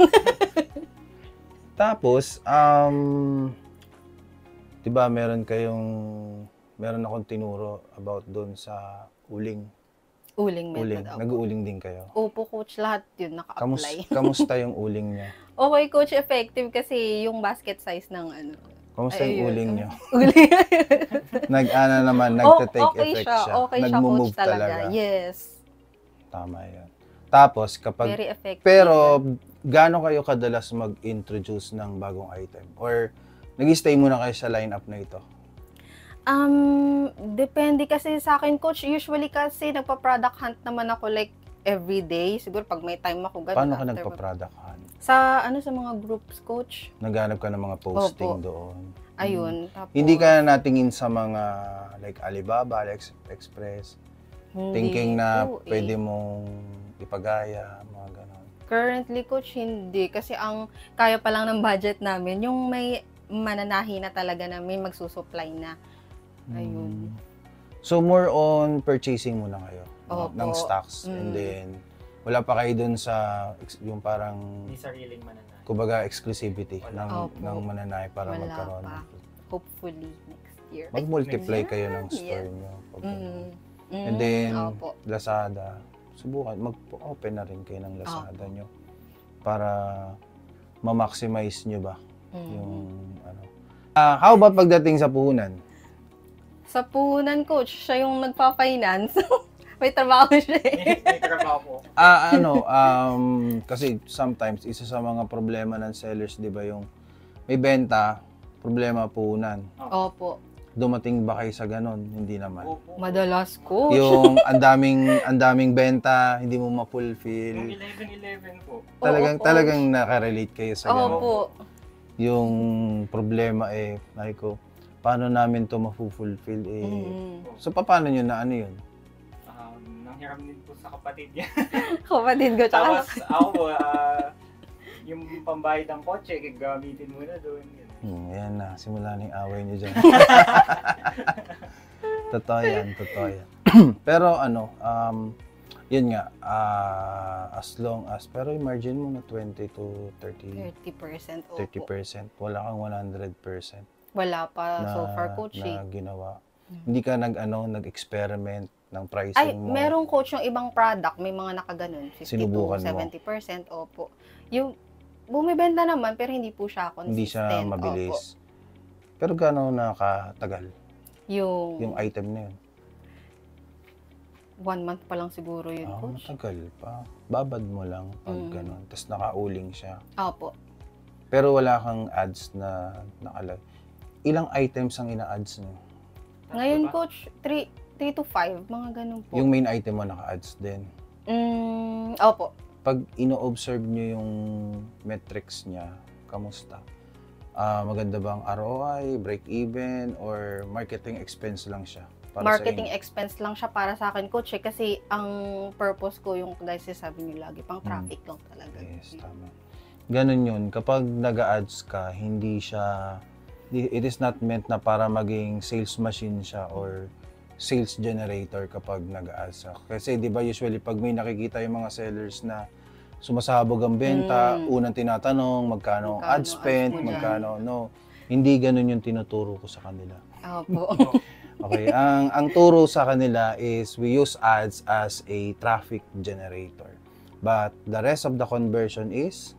Tapos, um, di ba meron kayong, meron akong tinuro about doon sa uling. Uling Uling. method. Opo. Nag-uuling din kayo. Opo, coach, lahat yun Kamus, naka-apply. kamusta yung uling niya? Okay, coach, effective kasi yung basket size ng ano. Kamusta Ay, yung ayun. uling niyo? Uling. Nag-ana naman, O- nagte-take okay effect siya. siya. Okay siya, Nag-move coach, talaga. talaga. Yes. Tama yan. Tapos, kapag, Very effective. pero, gaano kayo kadalas mag-introduce ng bagong item? Or, nag-stay muna kayo sa lineup na ito? Um, depende kasi sa akin, coach. Usually kasi nagpa-product hunt naman ako like every day. Siguro pag may time ako, ganun. Paano ka after nagpa-product hunt? Sa, ano, sa mga groups, coach. Naghanap ka ng mga posting Opo. doon? Ayun. Tapos, Hmm. Hindi ka natingin sa mga, like Alibaba, Alex Express, hindi thinking na po eh. pwede mong ipagaya, mga ganon. Currently, coach, hindi. Kasi ang kaya pa lang ng budget namin, yung may mananahi na talaga na may magsusupply na. Ayun. Hmm. So, more on purchasing muna kayo no, Opo. ng stocks. And Mm. then, wala pa kayo dun sa, ex- yung parang, May sariling mananay. kumbaga, exclusivity Wala. ng, Opo. ng mananay para Wala magkaroon. pa. Hopefully, next year. Ay, Mag-multiply next kayo year. ng store Yes. nyo. Pag, Mm. Mm, And then, opo. Lazada, subukan, mag-open na rin kayo ng Lazada nyo para ma-maximize nyo ba Mm. yung ano. Ah, how about pagdating sa puhunan? Sa puhunan, coach, siya yung nagpa-finance. May trabaho siya eh. May, may trabaho po. Ah, ano, um, kasi sometimes, isa sa mga problema ng sellers, di ba, yung may benta, problema puhunan. Opo. Dumating ba kayo sa ganon? Hindi naman. Opo. Madalas, coach. Yung ang daming, ang daming benta, hindi mo Yung ma-fulfill. eleven eleven po. Talagang, Oo, talagang nakarelate kayo sa ganon. Opo. Yung problema eh, ay ko, paano namin to ma-fulfill eh. Mm. So, paano nyo na ano yun? Um, nanghiram din po sa kapatid niya. Kapatid ko, tsaka Tapos ako po, ah, yung pambayad ng kotse, gagamitin mo na doon. Yun. Hmm, ayan na, simula na yung away nyo dyan. Totoo yan, totoo yan. Pero ano, um, yun nga, ah, as long as, pero yung margin mo na twenty to thirty, thirty percent. Opo. thirty percent, wala kang one hundred percent Wala pa na, so far, coach. eh. na ginawa. Hmm. Hindi ka nag, ano, nag-experiment ng pricing Ay, mo. merong coach yung ibang product, may mga nakaganon, fifty Sinubukan to mo? seventy percent, opo. Yung bumibenta naman pero hindi po siya consistent. Hindi siya Opo. mabilis. Pero gano'n nakatagal Yung, yung item na yun? one month pa lang siguro yun, Ah, coach. matagal pa. Babad mo lang pag Mm. gano'n. Tapos nakauling siya. Opo. Pero wala kang ads na nakalag. Ilang items ang ina-ads niyo? Ngayon, Diba? coach, three to five, mga ganun po. Yung main item mo naka-ads din. Mm, opo. pag ino-observe nyo yung metrics niya, kamusta? Ah, maganda bang R O I, break-even, or marketing expense lang siya? Para Marketing sa inyo? expense lang siya para sa akin, coach, eh, kasi ang purpose ko yung dahil sabi niyo lagi, pang traffic lang talaga. Yes, tama. Ganun yun. Kapag nag-ads ka, hindi siya, it is not meant na para maging sales machine siya or sales generator kapag nag-ads ka. Kasi di ba usually pag may nakikita yung mga sellers na sumasabog ang benta, Mm. unang tinatanong magkano ang Magkano ad spend, ads mo dyan? magkano, no. Hindi ganun yung tinuturo ko sa kanila. Opo. Okay, ang ang turo sa kanila is we use ads as a traffic generator. But the rest of the conversion is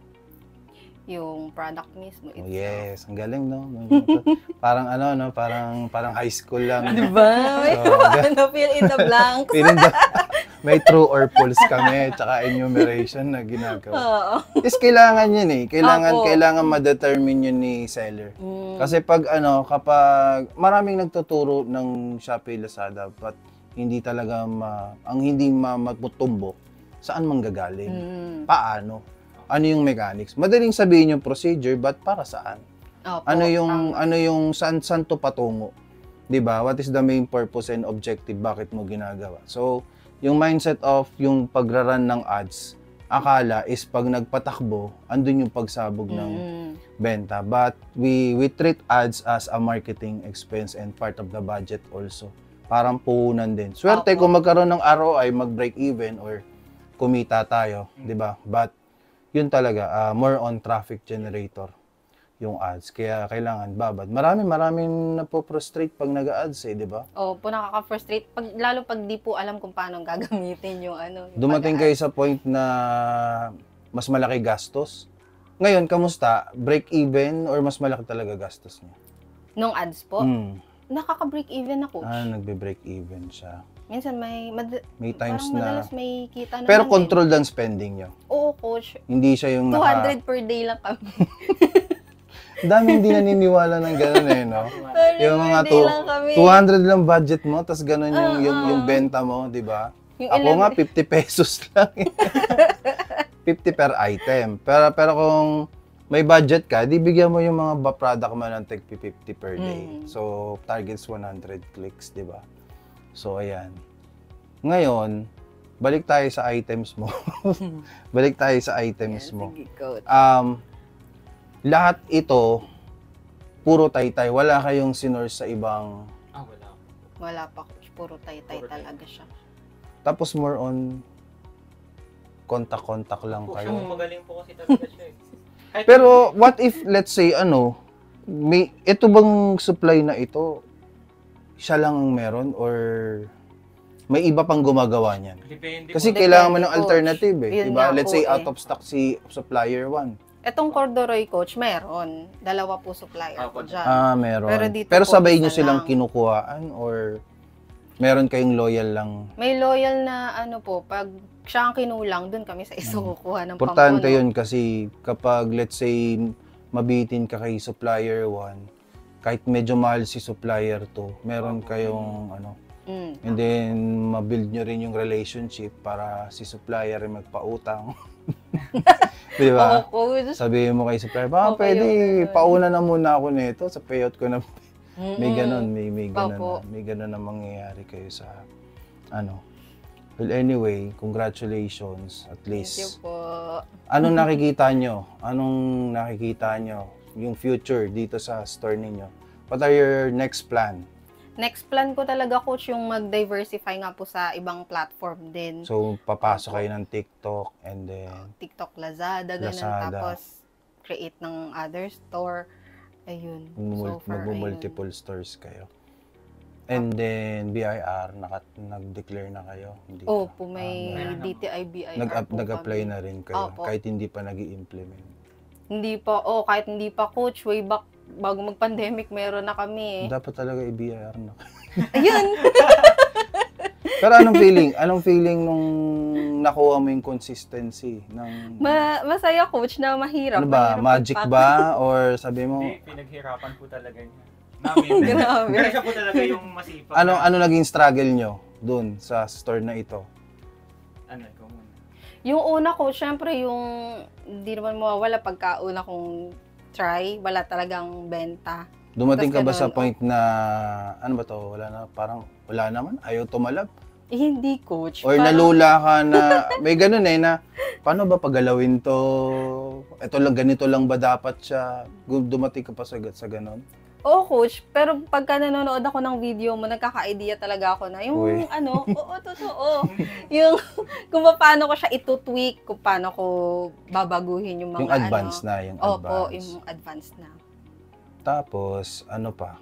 Yung product mismo oh, itself. yes, ang galing no. Parang ano no, parang parang high school lang. Diba? May So, ano, fill in the blanks. Feeling the, may true or false kami, tsaka enumeration na ginagawa. Oo. Is kailangan yun eh. Kailangan Opo. kailangan ma-determine yun ni seller. Mm. Kasi pag ano, kapag maraming nagtuturo ng Shopee, Lazada, but hindi talaga ma, ang hindi ma matutumbok, saan manggagaling? Mm. Paano? Ano yung mechanics? Madaling sabihin yung procedure, but para saan? Opo, Ano yung tama. ano yung saan saan to patungo? 'Di ba? What is the main purpose and objective bakit mo ginagawa? So, yung mindset of yung pagraran ng ads, akala is pag nagpatakbo, andun yung pagsabog ng Mm. benta. But we we treat ads as a marketing expense and part of the budget also. Parang puhunan din. Swerte Opo. kung magkaroon ng R O I, mag-break even or kumita tayo, 'di ba? But yun talaga, ah, more on traffic generator yung ads. Kaya kailangan babad. Marami, maraming napo-frustrate pag nag-ads eh, di ba? Opo, nakaka-frustrate. Pag, lalo pag di po alam kung paano gagamitin yung ano. Yung Dumating kayo sa point na mas malaki gastos. Ngayon, kamusta? Break even or mas malaki talaga gastos niya? Nung ads po, Hmm. nakaka-break even na, coach. Ah, nagbe-break even siya. Minsan may, mad- May times parang na... madalas may kita naman Pero din. controlled ang spending niyo. Oo, coach. Hindi siya yung two naka... hundred per day lang kami. Daming hindi naniniwala ng gano'n eh, no? Yung mga per day two- lang kami. two hundred lang budget mo, tas ganun yung, Oo. yung, yung benta mo, di ba? Yung Ako eleven nga, fifty pesos lang. eh. fifty per item. Pero pero kung may budget ka, di bigyan mo yung mga ba- product mo ng tag fifty per day. Mm. So, targets one hundred clicks, di ba? So, ayan. Ngayon, balik tayo sa items mo. balik tayo sa items mo. Sige, coach. Um, lahat ito, puro taytay. Wala kayong sinurse sa ibang... Ah, wala. Wala pa, coach. Puro tay-tay Puro talaga siya. Tapos more on kontak-kontak lang Po, kayo. siya, magaling po kasi talaga siya eh. Kahit- Pero what if, let's say, ano, may, ito bang supply na ito, siya lang ang meron or may iba pang gumagawa niyan? Depende Kasi po. kailangan mo Depende, ng coach. alternative eh. Yun Diba? nga Let's po say eh. out of stock si supplier one. Etong corduroy, coach, meron. Dalawa po supplier Opo. ko dyan. Ah, meron. Pero dito Pero po, sabay isa niyo silang lang. kinukuhaan or meron kayong loyal lang? May loyal na ano po, pag siya ang kinulang, dun kami sa isa kukuha ng Hmm. Importante pampuno. yun kasi kapag let's say mabitin ka kay supplier one, kahit medyo mahal si supplier two, meron kayong ano, Mm. and then mabuild nyo rin yung relationship para si supplier ay magpautang. Di ba? Oo, coach. Sabihin mo kay supplier, baka Okay, pwede, okay. pauna na muna ako nito sa payout ko na. May Mm-mm. ganon, may, may ganon Opo. na, may ganon na mangyayari kayo sa ano. Well, anyway, congratulations at Thank you least. po. Anong nakikita nyo? Anong nakikita nyo? Yung future dito sa store ninyo? What are your next plan? Next plan ko talaga, coach, yung mag-diversify nga po sa ibang platform din. So, papasok kayo ng TikTok and then TikTok, Lazada, ganun. Lazada. Tapos, create ng other store. Ayun. Magmul- So far, magmumultiple stores kayo. And then, B I R, naka, nag-declare na kayo? Hindi ayun. pa? Opo, may Ah, D T I B I R nag- po nag-apply kami. na rin kayo Opo. kahit hindi pa nag implement Hindi pa, oh, kahit hindi pa, coach, way back, bago mag-pandemic, meron na kami eh. Dapat talaga i-B I R na. Ayun! Pero anong feeling? Anong feeling nung nakuha mo yung consistency? Ng, Ma masaya, coach, na mahirap. ano ba? Mahirap Magic magpat- ba? Or sabi mo, Hindi, pinaghirapan po talaga niya. Namin. Grabe. Pero siya po talaga yung masipag. ano na- ano naging struggle nyo dun sa store na ito? Ano, ikaw muna. Yung una ko, syempre yung hindi naman mawawala pagka una kong try, wala talagang benta. Dumating ka Tas ba sa ganun, point na, ano ba to, wala na, parang wala naman, ayaw tumalab? Eh, hindi coach. Or Parang- nalula ka na, may ganun eh, na, paano ba pagalawin to? Ito lang, ganito lang ba dapat siya? Gu- Dumating ka pa sa, sa ganun? Oo, coach. Pero pagka nanonood ako ng video mo, nagkaka-idea talaga ako na yung Uy. ano, oo, totoo. yung kung paano ko siya ito-tweak, kung paano ko babaguhin yung mga Yung advance ano. na, yung Opo, advance. yung advance na. Tapos, ano pa?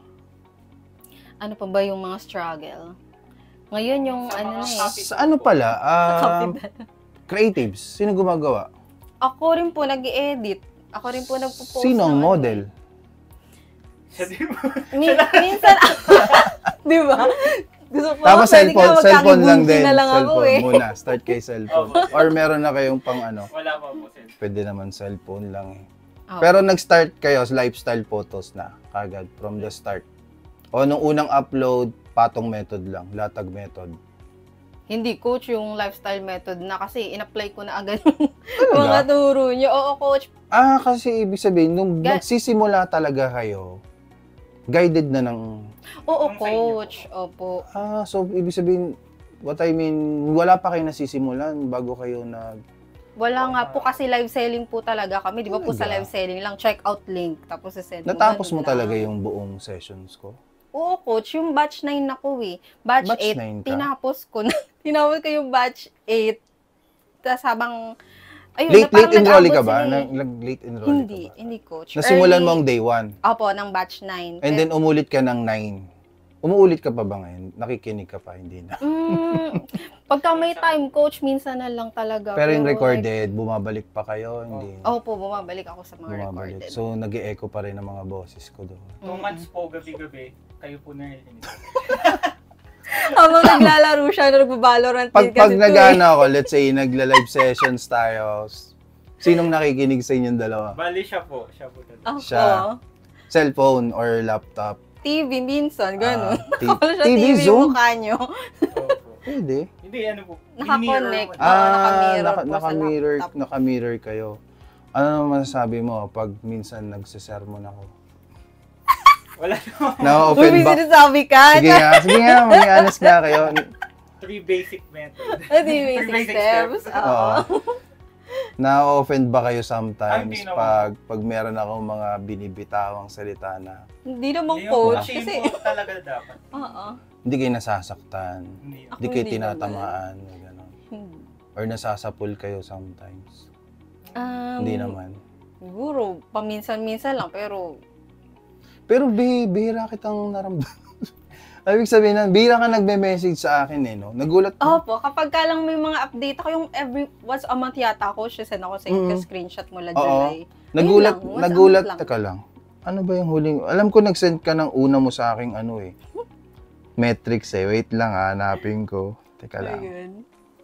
Ano pa ba yung mga struggle? Ngayon yung Sa ano mga na eh. copy- Sa ano pala? ah, Copy. creatives, sino gumagawa? Ako rin po nag-edit. Ako rin po nagpo-post. Sino ang ng ano model? eh. Siya di ba? Min- minsan, di ba? Gusto ko, Tapos pwede cellphone, ka cellphone lang magkakibunti din. na lang ako Cellphone eh. muna. Start kay cellphone. Opo. Or meron na kayong pang ano, Wala pa po, sir. pwede naman cellphone lang eh. Oo. Pero nag-start kayo sa lifestyle photos na kagad from the start. O nung unang upload, patong method lang, latag method. Hindi, coach, yung lifestyle method na kasi in-apply ko na agad yung mga turo niyo. Oo, coach. Ah, kasi ibig sabihin, nung Ga- magsisimula talaga kayo, guided na ng... Oo, Yung sa inyo coach. Opo. Ah, so ibig sabihin, what I mean, wala pa kayo nasisimulan bago kayo nag... Wala nga po kasi live selling po talaga kami. Di ba po sa Talaga? live selling lang, check out link, tapos send mo. Natapos ganun mo talaga lang. yung buong sessions ko? Oo, coach. Yung batch nine na ko eh. Batch, Batch eight, nine ka? tinapos ko na. tinapos ko yung batch eight. Tapos habang... Ayun, Late, na parang late enrollee ka nag-abot ba? sila eh. Nag, nag- late enrollee Hindi, ka ba? hindi coach. Nasimulan Early- mo ang day one. Opo, ng batch nine. And then umulit ka ng nine. Umuulit ka pa ba ngayon? Nakikinig ka pa, hindi na. Mm, pagka may time, coach, minsan na lang talaga. Pero yung like, recorded, bumabalik pa kayo, hindi. Opo, bumabalik ako sa mga Bumabalik. recorded. So, nag-e-echo pa rin ang mga boses ko doon. Two months po, gabi-gabi, kayo po narinig. Habang naglalaro siya, nagbabalorant Pag, din pag kasi to eh. nag-ano ako, let's say, nagla-live sessions tayo, s- sinong nakikinig sa inyong dalawa? Bali siya po, siya po talaga. Ako, Siya. Cellphone or laptop? T V minsan, gano'n. Ah, T- Wala siya T V T V yung Zoom? mukha nyo. Opo. Pwede. Hindi, ano po. Naka-connect. mirror mo. Oo, Ah, naka-mirror naka, po sa naka-mirror, laptop. naka-mirror kayo. Ano naman masasabi mo pag minsan nagsisermon ako? Wala naman. Uy, Na-open may ba? sinasabi ka. Sige nga, sige nga, may honest nga kayo. Three basic methods. Hindi, Three basic basic steps. steps. Oo. Oo. Na-offend ba kayo sometimes Hindi naman. pag pag meron akong mga binibitawang salita na Hindi naman Yung coach. Kasi Kasi, po talaga dapat. oo. hindi kayo nasasaktan, Hindi. Ako hindi kayo hindi tinatamaan, gano'n. Hmm. Or nasasapul kayo sometimes. Um, Hindi naman. Siguro, paminsan-minsan lang, pero Pero bi bihira kitang naramdaman. Ibig sabihin na, bihira ka nagme-message sa akin eh, no? Nagulat opo, kapag ka lang may mga update ako, yung every, once a month yata ako, siya send ako sa inyo, Mm. screenshot mula Oo. July. Nagulat, Yun lang, once a nagulat, month lang. teka lang. Ano ba yung huling, alam ko nag-send ka ng una mo sa aking ano eh. Metrics eh. Wait lang ha, hanapin ko. Teka lang. Ayun.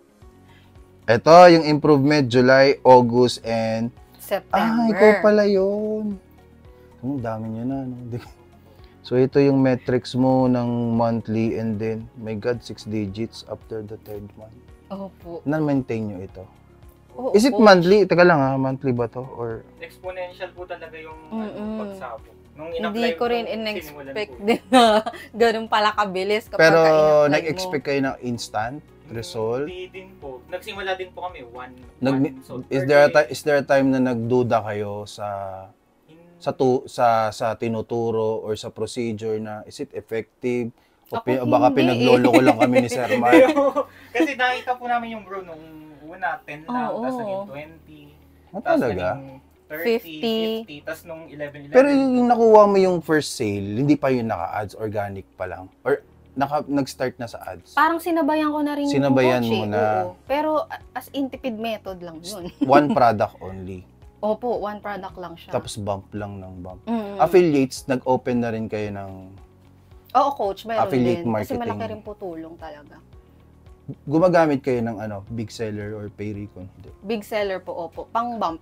Ito, yung improvement, July, August, and... September. Ah, ikaw pala yun. Ang dami niya na. No? Di- So, ito yung metrics mo ng monthly and then, my God, six digits after the third month. Opo. Na-maintain nyo ito. Oo, Is it coach. monthly? Teka lang ha, monthly ba to? Or Exponential po talaga yung Mm-mm. ano, pagsabog. Nung Hindi in-apply ko rin nung in-expect sinimulan po. din na ganun pala kabilis kapag Pero ka-in-apply nag-expect kayo ng instant result? Hindi din po. Nagsimula din po kami one. Nag- one so is per there a day. ti- is there a time na nagduda kayo sa In- sa tu- sa sa tinuturo or sa procedure na is it effective? O Ako pi- baka hindi pinagloloko lang kami ni Sir Mark. Kasi nakita po namin yung bro nung una, ten lang, Oo. tapos naging twenty, Ah, tapos talaga? naging thirty, fifty. fifty, tapos nung eleven, eleven. Pero yung nakuha mo yung first sale, hindi pa yun naka-ads, organic pa lang. Or naka, nag-start na sa ads. Parang sinabayan ko na rin Sinabayan yung mo coach, na. eh. Oo. Pero as intipid method lang yun. One product only. Opo, one product lang siya. Tapos bump lang ng bump. Mm. Affiliates, nag-open na rin kayo ng Oo, coach, meron affiliate din. Kasi marketing. malaki rin po tulong talaga. gumagamit kayo ng ano, big seller or pay recon. Hindi. Big seller po, opo. Pang bump.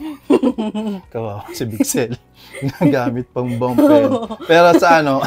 Kawawa si big seller. Nagamit pang bump eh. Pero sa ano,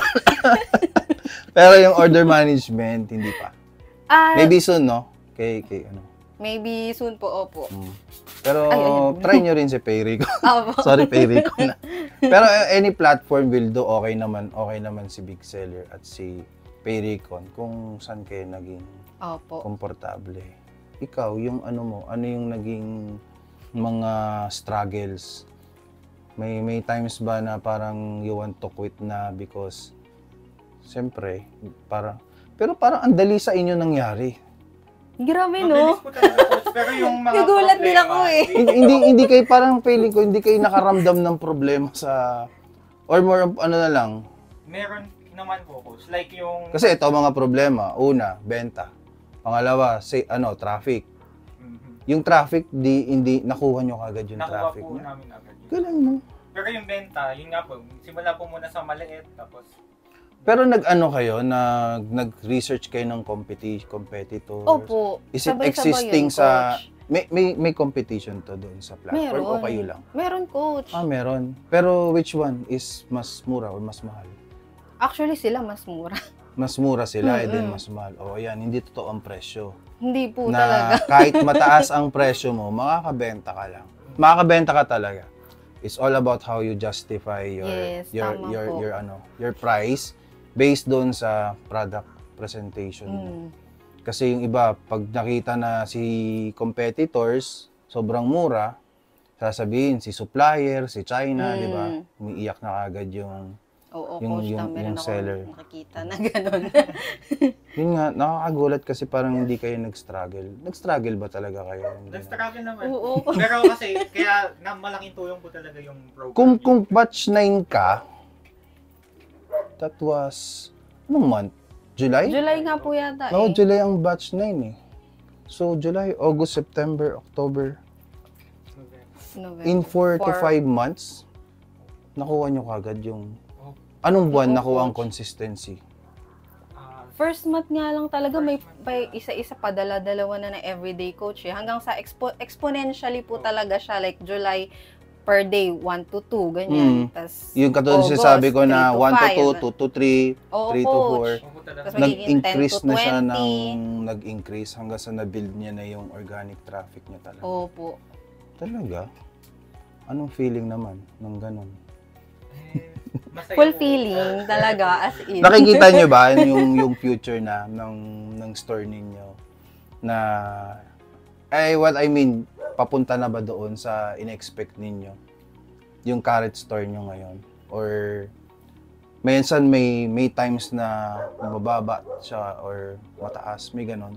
pero yung order management, hindi pa. Ah, Maybe soon, no? Kay, kay ano. Maybe soon po, opo. Mm. Pero Ay, ayun. try nyo rin si Payrico. Opo. Sorry, Payrico na. Pero uh, any platform will do, okay naman, okay naman si Big Seller at si Payrecon kung saan kayo naging Opo. komportable. Ikaw, yung ano mo, ano yung naging mga struggles? May may times ba na parang you want to quit na because siyempre, parang pero parang ang dali sa inyo nangyari. Grabe, Mabilis no? po talaga, coach. Pero yung mga Nagulat din problema, ako eh. hindi hindi hindi kayo parang feeling ko hindi kayo nakaramdam ng problema sa or more of ano na lang. Meron naman po, coach. Like yung... Kasi ito mga problema, una, benta. Pangalawa, say ano, traffic. Mhm. Yung traffic di hindi nakuha nyo kagad yung Nakuha traffic po niya. namin agad yun. Galing mo. Pero yung benta, yun nga po, simula po muna sa maliit, tapos... Pero nag-ano kayo, nag nag-research kayo ng competi competitors? Opo. Is it Sabay-sabay existing yun, sa coach. may may may competition to doon sa platform Meron. o kayo lang? Meron, coach. Ah, meron. Pero which one is mas mura or mas mahal? Actually, sila mas mura. Mas mura sila, eh din Mm-mm. mas mahal. O yan, hindi totoo ang presyo. Hindi po Na talaga. kahit mataas ang presyo mo, makakabenta ka lang. Makakabenta ka talaga. It's all about how you justify your Yes, your tama your po. your ano, your price based doon sa product presentation mo. Mm. Kasi yung iba, pag nakita na si competitors, sobrang mura, sasabihin si supplier, si China, Mm. di ba? Umiiyak na agad yung Oo, Yung- coach, yung- na meron yung ako seller. nakikita na gano'n. yun nga, nakakagulat kasi parang hindi kayo nag-struggle. Nag-struggle ba talaga kayo? Hindi na. Nag-struggle naman. Oo. Pero kasi, kaya na malaking tulong po talaga yung program. Kung kung batch nine ka, that was anong month? July? July nga po yata No, eh. July ang batch nine eh. So July, August, September, October, November. in four to Four. five months, nakuha nyo kagad yung anong buwan Oo, nakuha ang coach. consistency? Ah, First month nga lang talaga may, may isa-isa pa dala-dalawa na na everyday coach eh. Hanggang sa expo- exponentially po talaga siya, like July per day one to two ganyan. Mm. Tas Yung katulad August, sinasabi ko na three to one to five. two, two to three, Oo, three to coach. four. opo talaga. Tas magiging Nag-increase ten to na siya ng twenty. nag-increase hanggang sa na-build niya na yung organic traffic niya talaga. Opo. Talaga? Anong feeling naman ng ganun? Eh, masaya po. Fulfilling talaga as in. Nakikita niyo ba yung yung future na ng ng store ninyo na eh what I mean papunta na ba doon sa in-expect ninyo yung current store niyo ngayon or minsan may may times na mababa siya or mataas, may ganon?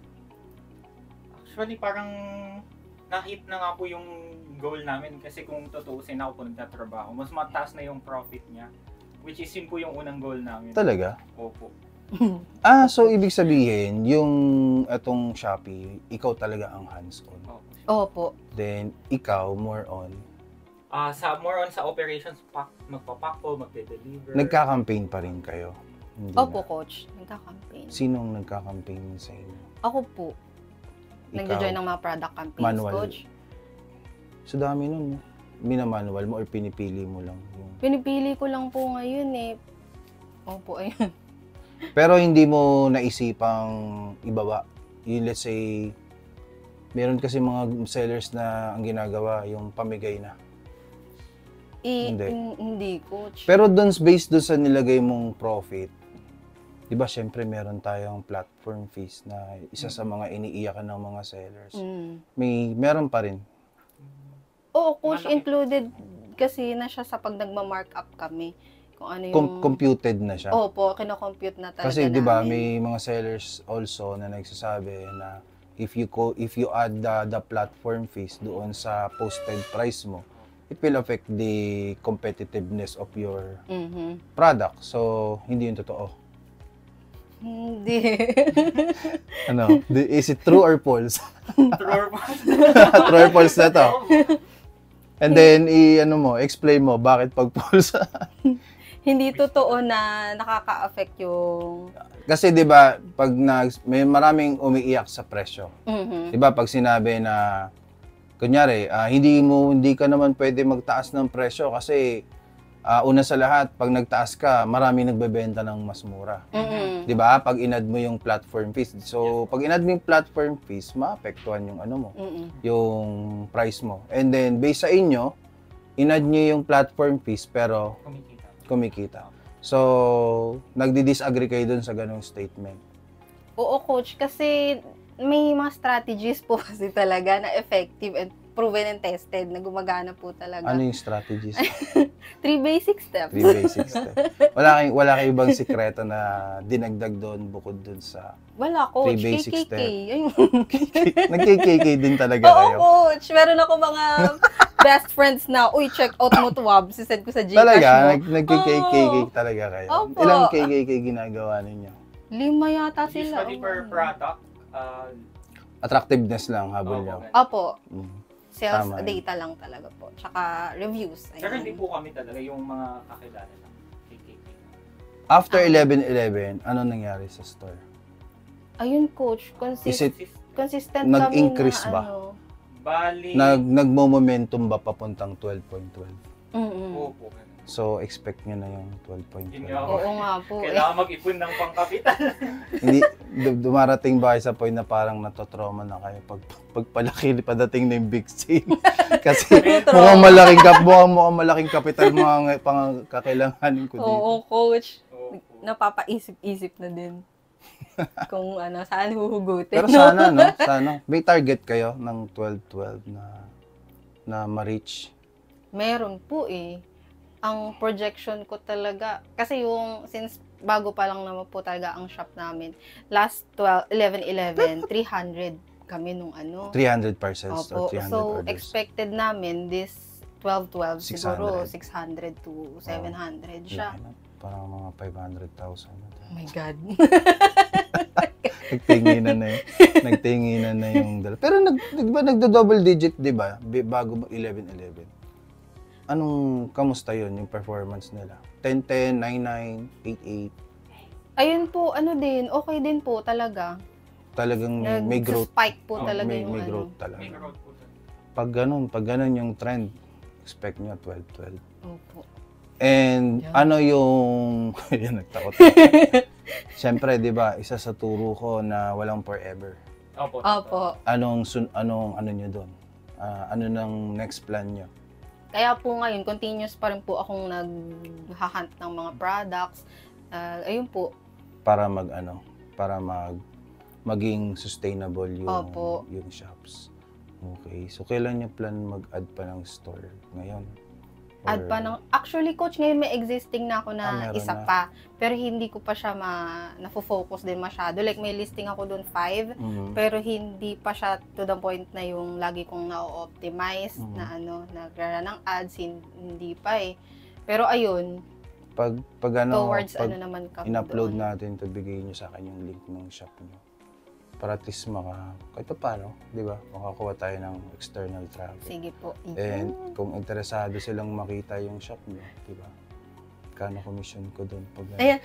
Actually, parang na-hit na nga po yung goal namin kasi kung tutuusin ako po nagtatrabaho, mas mataas na yung profit niya. Which is yun po yung unang goal namin. Talaga? Opo. Ah, so ibig sabihin yung etong Shopee, ikaw talaga ang hands-on. Opo. Opo. Then ikaw more on Ah, sa more on sa operations, pack, magpapack po, magde-deliver. nagka-campaign pa rin kayo. Hindi Opo, na. coach. Nagka-campaign. Sinong nagka-campaign sa inyo? Ako po. Nagjo-join ng mga product campaigns, Manual. coach. Sa dami nun, minamanual mo or pinipili mo lang yung... Pinipili ko lang po ngayon eh. Opo, ayun. Pero hindi mo naisipang ibaba. Yung let's say, meron kasi mga sellers na ang ginagawa, yung pamigay na. I, Hindi. hin- hindi, coach. Pero dun, based dun sa nilagay mong profit, di ba syempre meron tayong platform fees na isa sa mga iniiyakan ng mga sellers. Mm. May, meron pa rin. Oo, coach, Malaki. included kasi na siya sa pag nagma-markup kami. Kung ano yung... Com- computed na siya. Opo, kino-compute na talaga Kasi 'di ba, namin. may mga sellers also na nagsasabi na if you co- if you add the, the platform fees doon sa posted price mo, it will affect the competitiveness of your Mhm. product. So, hindi 'yun totoo. Hindi. Ano? The- Is it true or false? True po. True or false na to. And then i ano mo, explain mo bakit pag false. Hindi totoo na nakaka-affect yung... Kasi 'di ba, pag nag may maraming umiiyak sa presyo. Mhm. 'Di ba pag sinabi na kunyari, ah, hindi mo hindi ka naman pwede magtaas ng presyo kasi Ah, una sa lahat, pag nagtaas ka, marami nagbebenta ng mas mura. Mm-mm. 'Di ba? Pag inad mo yung platform fees. So, pag inad mo yung platform fees, maapektuhan yung ano mo, Mm-mm. yung price mo. And then, based sa inyo, inad nyo yung platform fees pero Kumikita. kumikita. So, nagdi-disagree kayo dun sa ganung statement. Oo, coach, kasi may mga strategies po kasi talaga na effective and proven and tested na gumagana po talaga. Ano yung strategies? Three basic steps. Three basic steps. Wala kayong, wala kayong ibang sikreto na dinagdag doon bukod doon sa Wala, coach. Three basic K K K. step. Ayun. nag-K K K din talaga Oo, kayo. coach. Meron ako mga best friends na, uy, check out mo to, Wab. Sisend ko sa Gcash Talaga, mo. nag- nag-K K K Oo. talaga kayo. Opo. Ilang K K K ginagawa ninyo? Lima yata sila. Usually per product, uh, Attractiveness lang habol Oo, nyo. ganun. Opo. Mm. Sales Tama yun. data lang talaga po. Tsaka reviews. Ayan. Pero hindi po kami talaga yung mga kakilala lang. K K K. After Ah. eleven eleven, ano nangyari sa store? Ayun, coach. Is Consist- it consistent nag-increase kami na, ba? ano. Bali, nag nagmo-momentum ba papuntang twelve point twelve? Mm-mm. Oo po. ganun. So expect niyo na yung twelve point Yun twelve. nga. Oo nga po. Eh. Kailangan mag-ipon ng pangkapital. Hindi du- dumarating ba kayo sa point na parang natotrauma na kayo pag pagpalaki padating na yung big sale? Kasi True. mukhang malaking kap mukhang, mukhang malaking kapital mga pang kakailanganin ko dito. Oo, coach. Oo po. Napapaisip-isip na din. Kung ano, saan huhugutin. Pero sana no, sana may target kayo ng twelve twelve na na ma-reach. Meron po eh. Ang projection ko talaga, kasi yung, since bago pa lang naman po talaga ang shop namin, last twelve, eleven eleven, three hundred kami nung ano. three hundred parcels or Opo. three hundred So, orders. expected namin this twelve twelve siguro six hundred. six hundred to seven hundred siya. Laki na. Parang mga five hundred thousand. Oh my God. Nagtinginan na yun. Nagtinginan na yung dala. Pero nag, di ba nagdo-double digit, di ba? Bi- Bago eleven eleven. Anong, kamusta yun, yung performance nila? ten ten, nine nine, eight eight. Ayun po, ano din, okay din po talaga. Talagang may, may growth. Nag-spike po Oh, talaga may, yung may ano. growth talaga. May growth po talaga. Pag ganun, pag ganun yung trend, expect nyo twelve twelve. Opo. And Yeah. ano yung, yan, nagtakot. Siyempre, di ba, isa sa turo ko na walang forever. Opo. Opo. Anong, sun, anong, ano nyo doon? Ah, ano nang next plan nyo? Kaya po ngayon, continuous pa rin po akong nag-hunt ng mga products. Ah, ayun po. Para mag, ano, para mag, maging sustainable yung, Opo. yung shops. Okay. So, kailan nyo plan mag-add pa ng store ngayon? Add Or- pa ng, actually coach, ngayon may existing na ako Ah, na meron isa na. pa. Pero hindi ko pa siya ma, na-focus din masyado. Like may listing ako doon five. Mhm. Pero hindi pa siya to the point na yung lagi kong na-optimize Mhm. na ano, nagrara ng ads, hin- hindi pa eh. Pero ayun, Pag, pag ano, towards pag ano naman kami in-upload doon. natin, to bigay nyo sa akin yung link ng shop nyo. Para at least maka, kahit pa paano, di ba? Makakuha tayo ng external traffic. Sige po. And kung interesado silang makita yung shop nyo, di ba? Kano commission ko doon pag Ayan.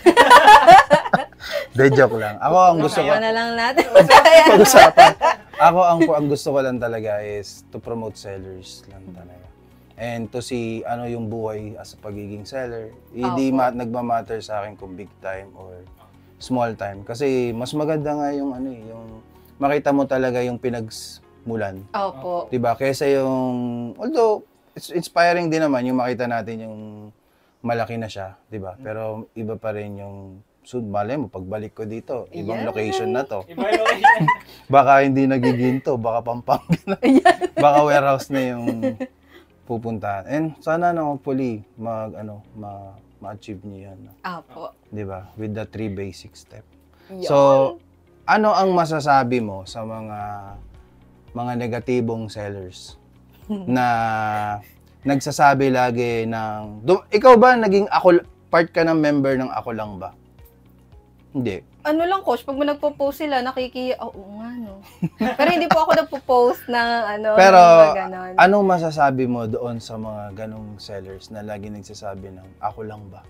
De, joke lang. Ako ang gusto ko, Kaya na lang natin. pag-usapan. Ako ang, ang gusto ko lang talaga is to promote sellers lang talaga. And to see ano yung buhay as a pagiging seller. Hindi Opo. ma- nagmamatter sa akin kung big time or small time. Kasi mas maganda nga yung ano eh, yung makita mo talaga yung pinagmulan. Opo. Diba? Kesa yung, although, it's inspiring din naman yung makita natin yung malaki na siya, diba? Pero iba pa rin yung, so, malay mo, pagbalik ko dito, ibang Yeah. location na to. Iba yung location. Baka hindi nagiging to, baka Pampanga na. Baka warehouse na yung pupuntahan. And sana na hopefully, mag, ano, ma, ma-achieve niyo yan. Opo. Diba? With the three basic steps. Yun. So, ano ang masasabi mo sa mga mga negatibong sellers na nagsasabi lagi ng du- ikaw ba naging ako part ka ng member ng Ako Lang Ba? Hindi. ano lang coach, pag nagpo-post sila, nakiki, oh, oo nga no. Pero hindi po ako nagpo-post ng ano, Pero ng mga ganon. anong masasabi mo doon sa mga ganong sellers na lagi nagsasabi ng Ako Lang Ba?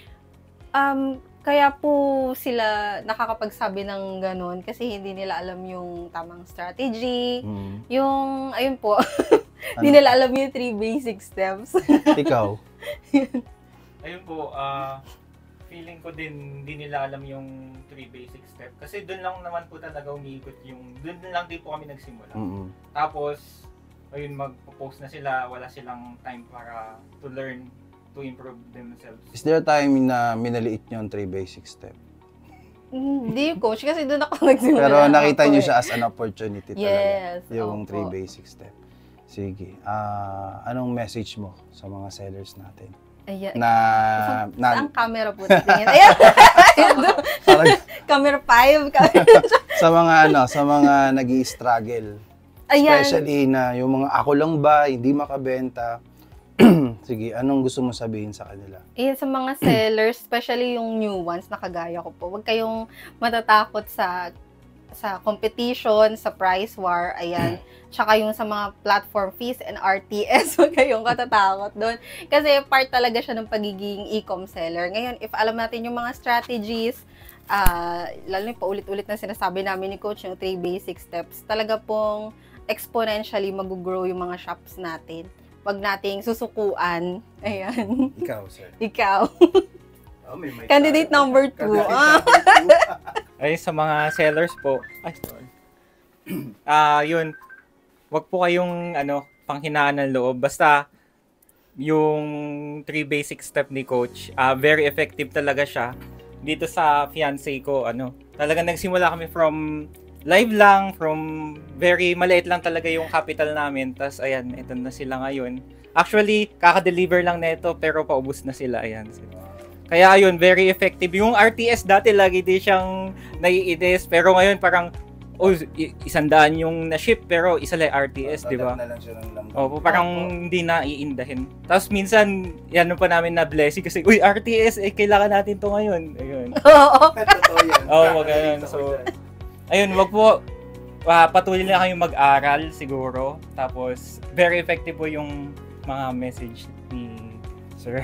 Um, kaya po sila nakakapagsabi ng ganon kasi hindi nila alam yung tamang strategy. Hmm. Yung, ayun po, Ano? hindi nila alam yung three basic steps. Ikaw? Ayun po, ah feeling ko din hindi nila alam yung three basic step. Kasi doon lang naman po talaga umiikot yung, doon lang din po kami nagsimula. Mm-mm. Tapos, ayun, magpo-post na sila, wala silang time para to learn, to improve themselves. Is there a time na minaliit nyo ang three basic step? Hindi, coach, kasi doon ako nagsimula. Pero nakita ako nyo eh. siya as an opportunity Yes, talaga. Yung opo. three basic step. Sige. Ah, anong message mo sa mga sellers natin? Ayan. Na, na Saan camera po tingin? Ayan. parang, Camera five. Camera... sa mga ano, sa mga nag-i-struggle. Ayan. Especially na yung mga ako lang ba, hindi makabenta. Sige, anong gusto mo sabihin sa kanila? Ayan, sa mga sellers, especially yung new ones na kagaya ko po, huwag kayong matatakot sa sa competition, sa price war, ayan. Tsaka yung sa mga platform fees and R T S, huwag kayong katatakot doon. Kasi part talaga siya ng pagiging e-com seller. Ngayon, if alam natin yung mga strategies, uh, lalo na paulit-ulit na sinasabi namin ni Coach, yung three basic steps, talaga pong exponentially mag-grow yung mga shops natin. Wag nating susukuan. Ayan. Ikaw, sir. Ikaw. Oh, may mic Candidate tayo. number two. Candidate Ah. number two. Ay, sa mga sellers po, ay, sorry. Ah, yun, wag po kayong, ano, panghinaan ng loob. Basta, yung three basic step ni Coach, ah very effective talaga siya. Dito sa fiancé ko, ano, talaga nagsimula kami from live lang, from very maliit lang talaga yung capital namin. Tapos, ayan, ito na sila ngayon. Actually, kaka-deliver lang nito, pero paubos na sila, ayan. Kaya ayun, very effective. Yung R T S dati lagi din siyang naiinis, pero ngayon parang oh, isang daan yung na-ship pero isa lang R T S, di ba? Dadap na lang siya ng langgam. Opo, parang hindi na iindahin. Tapos minsan, yan pa namin na blessing kasi, uy, R T S, eh, kailangan natin to ngayon. Ayun. Oo. Totoo yan. Oo, wag ganun. So, ayun, wag po, uh, patuloy lang kayong mag-aral siguro. Tapos, very effective po yung mga message ni Sir.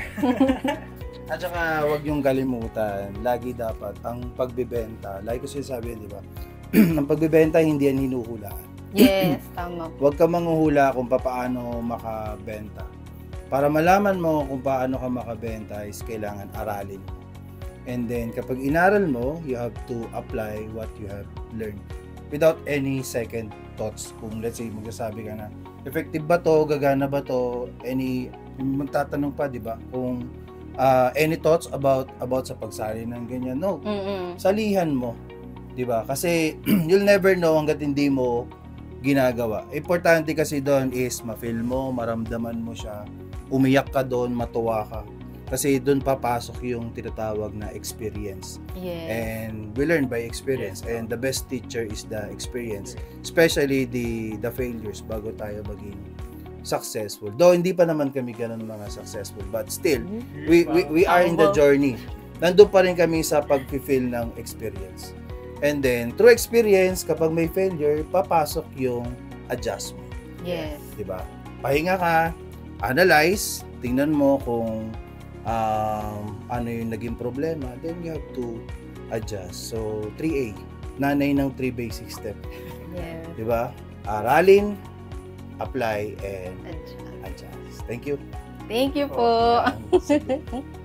At saka huwag yung kalimutan, lagi dapat ang pagbebenta, lagi ko sinasabi, di ba? Ang pagbebenta hindi yan hinuhulaan. Yes, tama po. Huwag ka manghuhula kung paano makabenta. Para malaman mo kung paano ka makabenta is kailangan aralin mo. And then kapag inaral mo, you have to apply what you have learned without any second thoughts. Kung let's say magsasabi ka na, effective ba to, gagana ba to, any, magtatanong pa, di ba? Kung uh, any thoughts about about sa pagsali ng ganyan. No, Mm-mm. salihan mo, 'di ba? Kasi you'll never know hangga't hindi mo ginagawa. Importante kasi doon is ma-feel mo, maramdaman mo siya, umiyak ka doon, matuwa ka. Kasi doon papasok yung tinatawag na experience. Yes. And we learn by experience. And the best teacher is the experience. Especially the the failures bago tayo maging successful. Though hindi pa naman kami ganun mga successful, but still we we, we are in the journey. Nandun pa rin kami sa pag-feel ng experience. And then through experience, kapag may failure, papasok yung adjustment. Yes. 'Di ba? Pahinga ka, analyze, tingnan mo kung um, ano yung naging problema, then you have to adjust. So three A, nanay ng three basic step. Yes. 'Di ba? Aralin, apply, and Adjust. adjust. Thank you. Thank you po. Yan. Sige.